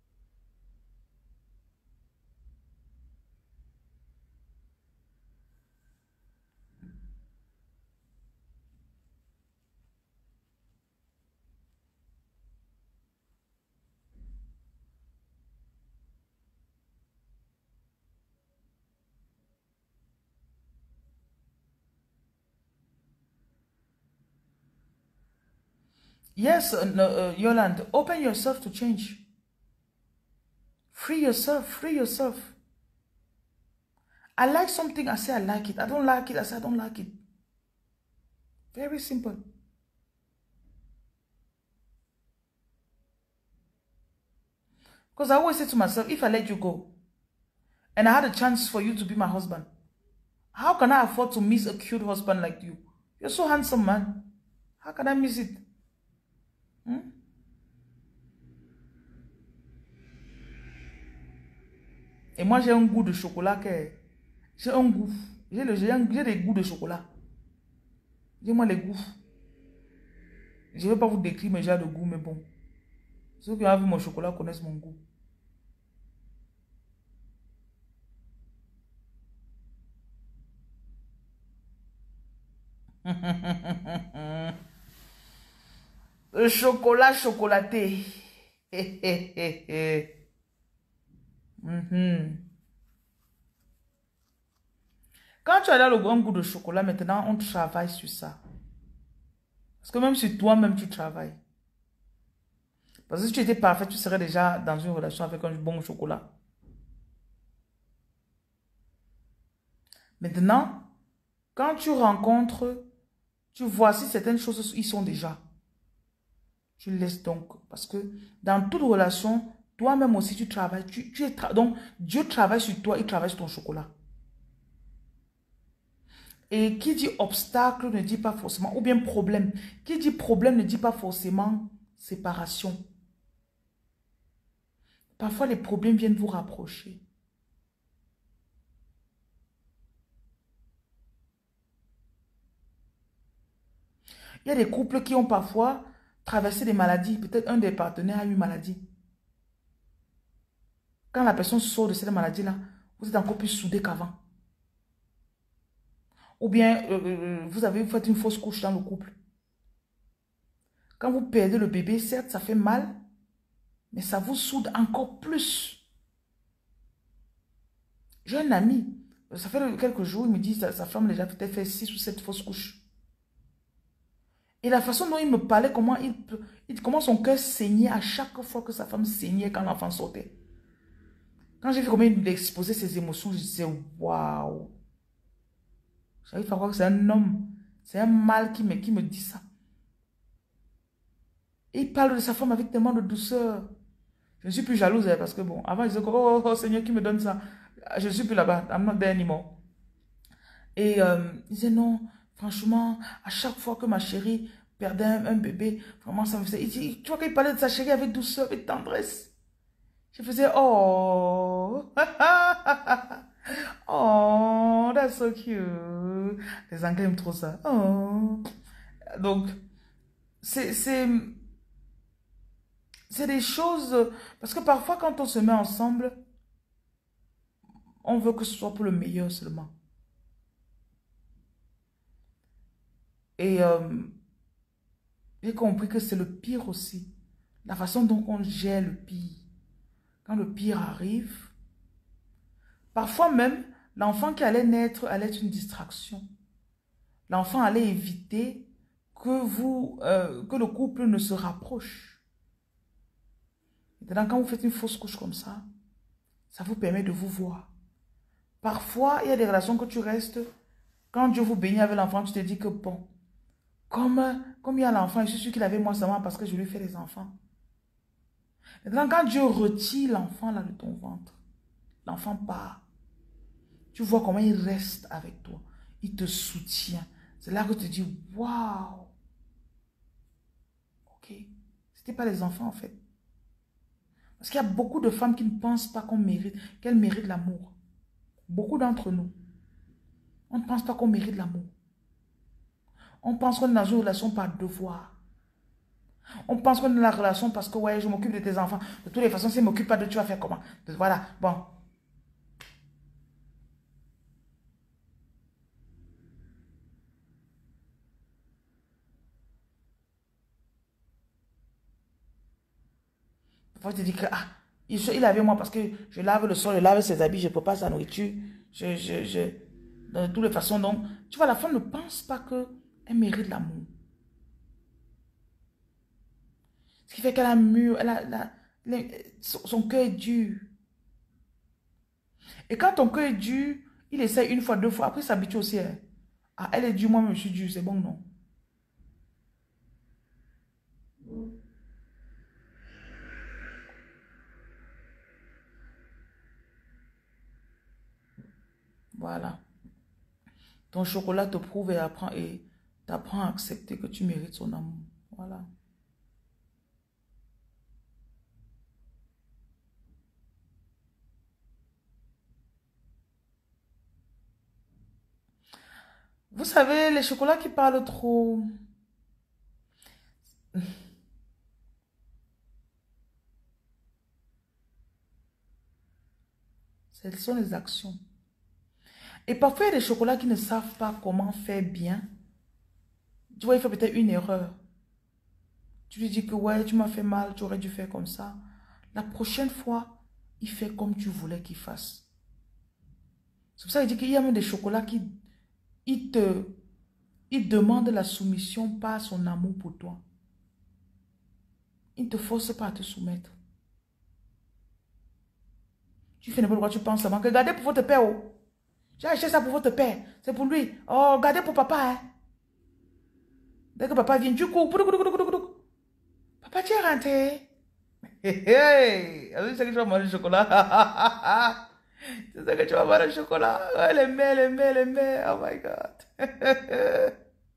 Yes, uh, no, uh, Yolande, open yourself to change. Free yourself, free yourself. I like something, I say I like it. I don't like it, I say I don't like it. Very simple. Because I always say to myself, if I let you go, and I had a chance for you to be my husband, how can I afford to miss a cute husband like you? You're so handsome, man. How can I miss it? Hmm? Et moi, j'ai un goût de chocolat que... J'ai un goût. J'ai le- j'ai un- j'ai des goûts de chocolat. Dis-moi les goûts. Je ne vais pas vous décrire mes genres de goût, mais bon. Ceux qui ont vu mon chocolat connaissent mon goût. Le chocolat chocolaté. Mhm. Quand tu as là le grand goût de chocolat, maintenant, on travaille sur ça. Parce que même sur toi-même, tu travailles. Parce que si tu étais parfait, tu serais déjà dans une relation avec un bon chocolat. Maintenant, quand tu rencontres, tu vois si certaines choses, ils sont déjà. Tu laisses donc. Parce que dans toute relation, toi-même aussi, tu travailles. Tu, tu es tra- donc, Dieu travaille sur toi, il travaille sur ton chocolat. Et qui dit obstacle ne dit pas forcément, ou bien problème. Qui dit problème ne dit pas forcément séparation. Parfois, les problèmes viennent vous rapprocher. Il y a des couples qui ont parfois traversé des maladies. Peut-être un des partenaires a eu une maladie. Quand la personne sort de cette maladie-là, vous êtes encore plus soudés qu'avant. Ou bien, euh, euh, vous avez fait une fausse couche dans le couple. Quand vous perdez le bébé, certes, ça fait mal, mais ça vous soude encore plus. J'ai un ami, ça fait quelques jours, il me dit que sa femme déjà peut-être fait six ou sept fausses couches. Et la façon dont il me parlait, comment, il, il, comment son cœur saignait à chaque fois que sa femme saignait quand l'enfant sortait. Quand j'ai vu comment il exposait ses émotions, je disais, waouh. J'arrive à croire que c'est un homme, c'est un mâle qui me, qui me dit ça. Et il parle de sa femme avec tellement de douceur. Je ne suis plus jalouse, hein, parce que bon, avant, je disais, oh, oh, oh, Seigneur, qui me donne ça? Je ne suis plus là-bas, I'm not there anymore. Et euh, il disait, non, franchement, à chaque fois que ma chérie perdait un, un bébé, vraiment, ça me faisait... Il dit, tu vois qu'il parlait de sa chérie avec douceur, avec tendresse. Je faisais, oh, oh, that's so cute. Les Anglais aiment trop ça. Oh. Donc, c'est c'est c'est des choses... Parce que parfois, quand on se met ensemble, on veut que ce soit pour le meilleur seulement. Et euh, j'ai compris que c'est le pire aussi. La façon dont on gère le pire. Quand le pire arrive, parfois même, l'enfant qui allait naître allait être une distraction. L'enfant allait éviter que, vous, euh, que le couple ne se rapproche. Maintenant, quand vous faites une fausse couche comme ça, ça vous permet de vous voir. Parfois, il y a des relations que tu restes. Quand Dieu vous bénit avec l'enfant, tu te dis que bon, comme, comme il y a l'enfant, je suis sûr qu'il avait moi seulement parce que je lui fais les enfants. Maintenant, quand Dieu retire l'enfant là de ton ventre, l'enfant part. Tu vois comment il reste avec toi. Il te soutient. C'est là que tu te dis, waouh. Ok. Ce n'était pas les enfants en fait. Parce qu'il y a beaucoup de femmes qui ne pensent pas qu'on mérite, qu'elles méritent l'amour. Beaucoup d'entre nous. On ne pense pas qu'on mérite l'amour. On pense qu'on est dans une relation par devoir. On pense qu'on est dans la relation parce que, ouais, je m'occupe de tes enfants. De toutes les façons, si je ne m'occupe pas de, tu vas faire comment? Voilà, bon. Parfois, tu te dis que, ah, il, il est avec moi parce que je lave le sol, je lave ses habits, je prépare sa nourriture. Je, je, je, de toutes les façons, donc, tu vois, la femme ne pense pas qu'elle mérite l'amour. Ce qui fait qu'elle a mûr, elle a, elle a- les- son, son cœur est dur. Et quand ton cœur est dur, il essaie une fois, deux fois, après il s'habitue aussi. Hein. Ah, elle est dure, moi je suis dur, c'est bon, non? Voilà. Ton chocolat te prouve et apprend et t'apprend à accepter que tu mérites son amour. Voilà. Vous savez, les chocolats qui parlent trop, ce sont les actions. Et parfois, il y a des chocolats qui ne savent pas comment faire bien. Tu vois, il fait peut-être une erreur. Tu lui dis que ouais, tu m'as fait mal, tu aurais dû faire comme ça. La prochaine fois, il fait comme tu voulais qu'il fasse. C'est pour ça qu'il dit qu'il y a même des chocolats qui il te, il demande la soumission par son amour pour toi. Il ne te force pas à te soumettre. Tu fais n'importe quoi, tu penses seulement que gardez pour votre père. Oh. J'ai acheté ça pour votre père. C'est pour lui. Oh, gardez pour papa. Hein. Dès que papa vient, tu cours. Papa, tu es rentré. Hé, hé. Alors, tu sais que tu vas manger le chocolat. Tu sais que tu vas manger le chocolat. Oh, les mets, les mets, les mets. Oh my God.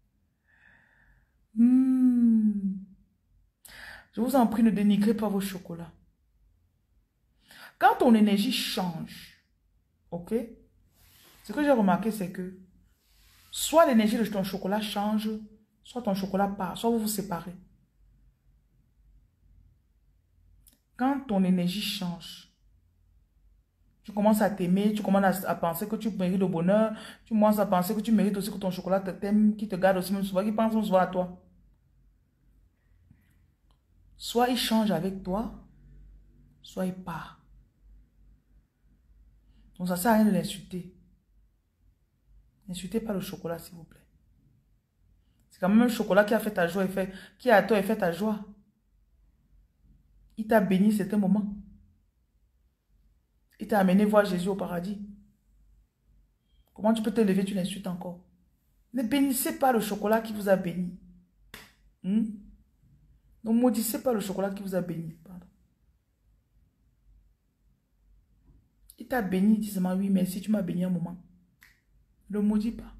Hmm. Je vous en prie, ne dénigrez pas vos chocolats. Quand ton énergie change, ok? Ce que j'ai remarqué, c'est que soit l'énergie de ton chocolat change, soit ton chocolat part, soit vous vous séparez. Quand ton énergie change, tu commences à t'aimer, tu commences à, à penser que tu mérites le bonheur, tu commences à penser que tu mérites aussi que ton chocolat te t'aime, qui te garde aussi même souvent, qui pense même souvent à toi. Soit il change avec toi, soit il part. Donc ça ne sert à rien de l'insulter. N'insultez pas le chocolat, s'il vous plaît. C'est quand même un chocolat qui a fait ta joie et fait, qui a toi et fait ta joie. Il t'a béni, c'était un moment. Il t'a amené voir Jésus au paradis. Comment tu peux te lever, tu l'insultes encore? Ne bénissez pas le chocolat qui vous a béni. Hmm? Ne maudissez pas le chocolat qui vous a béni. Pardon. Il t'a béni, dis seulement oui, merci, tu m'as béni un moment. Ne le maudis pas.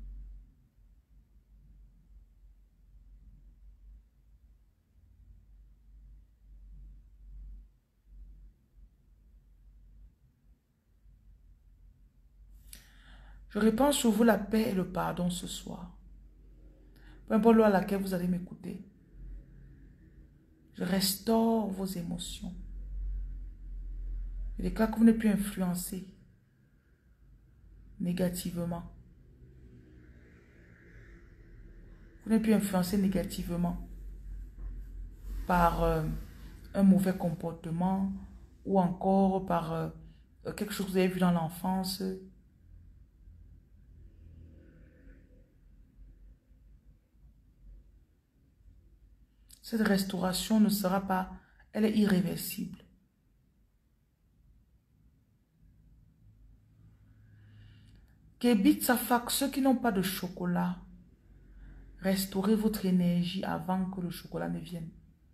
Je répands sur vous la paix et le pardon ce soir. Peu importe l'heure à laquelle vous allez m'écouter. Je restaure vos émotions. Je déclare que vous n'êtes plus influencé négativement. Vous n'êtes plus influencé négativement par euh, un mauvais comportement ou encore par euh, quelque chose que vous avez vu dans l'enfance. Cette restauration ne sera pas, elle est irréversible. Qu'ébite sa fac, ceux qui n'ont pas de chocolat, restaurez votre énergie avant que le chocolat ne vienne.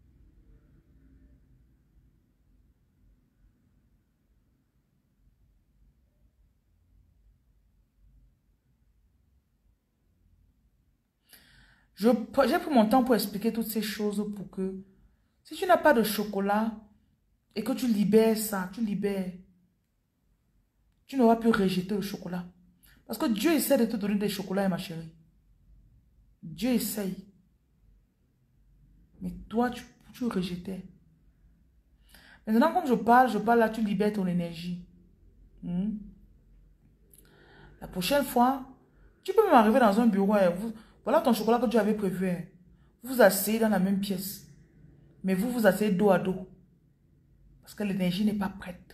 J'ai pris mon temps pour expliquer toutes ces choses pour que si tu n'as pas de chocolat et que tu libères ça, tu libères, tu n'auras plus rejeter le chocolat. Parce que Dieu essaie de te donner des chocolats, ma chérie. Dieu essaye. Mais toi, tu, tu rejetais. Maintenant, comme je parle, je parle là, tu libères ton énergie. Hmm? La prochaine fois, tu peux même arriver dans un bureau. Hein, vous, voilà ton chocolat que tu avais prévu. Hein. Vous vous asseyez dans la même pièce. Mais vous vous asseyez dos à dos. Parce que l'énergie n'est pas prête.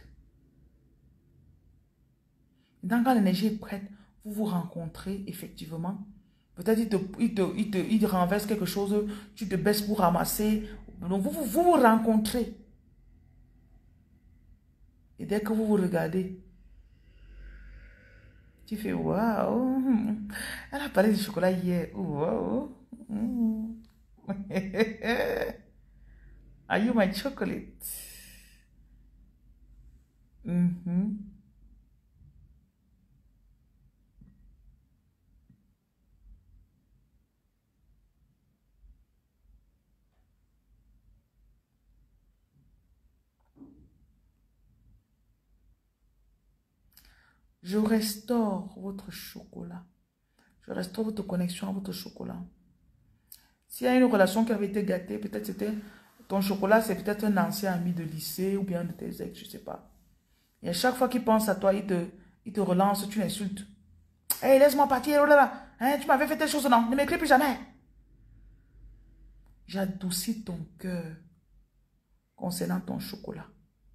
Maintenant, quand l'énergie est prête, vous vous rencontrez effectivement. Peut-être il te, il, te, il, te, il te renverse quelque chose, tu te baisses pour ramasser. Donc vous vous, vous vous rencontrez. Et dès que vous vous regardez, tu fais waouh. Elle a parlé du chocolat hier. Waouh. Are you my chocolate? Mm-hmm. Je restaure votre chocolat. Je restaure votre connexion à votre chocolat. S'il y a une relation qui avait été gâtée, peut-être c'était ton chocolat, c'est peut-être un ancien ami de lycée ou bien de tes ex, je ne sais pas. Et à chaque fois qu'il pense à toi, il te, il te relance, tu l'insultes. Hé, hey, laisse-moi partir, oh là là. Hein, tu m'avais fait telle chose, non? Ne m'écris plus jamais. J'adoucis ton cœur concernant ton chocolat.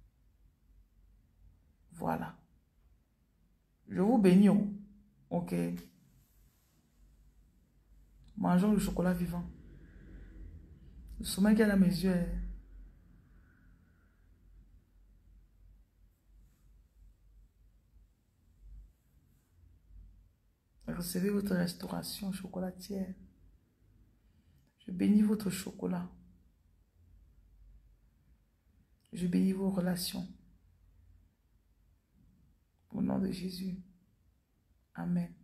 Voilà. Je vous bénis. Oh. Ok. Mangeons le chocolat vivant. Le sommeil qu'il y a dans mes yeux. Est... Recevez votre restauration chocolatière. Je bénis votre chocolat. Je bénis vos relations. Au nom de Jésus. Amen.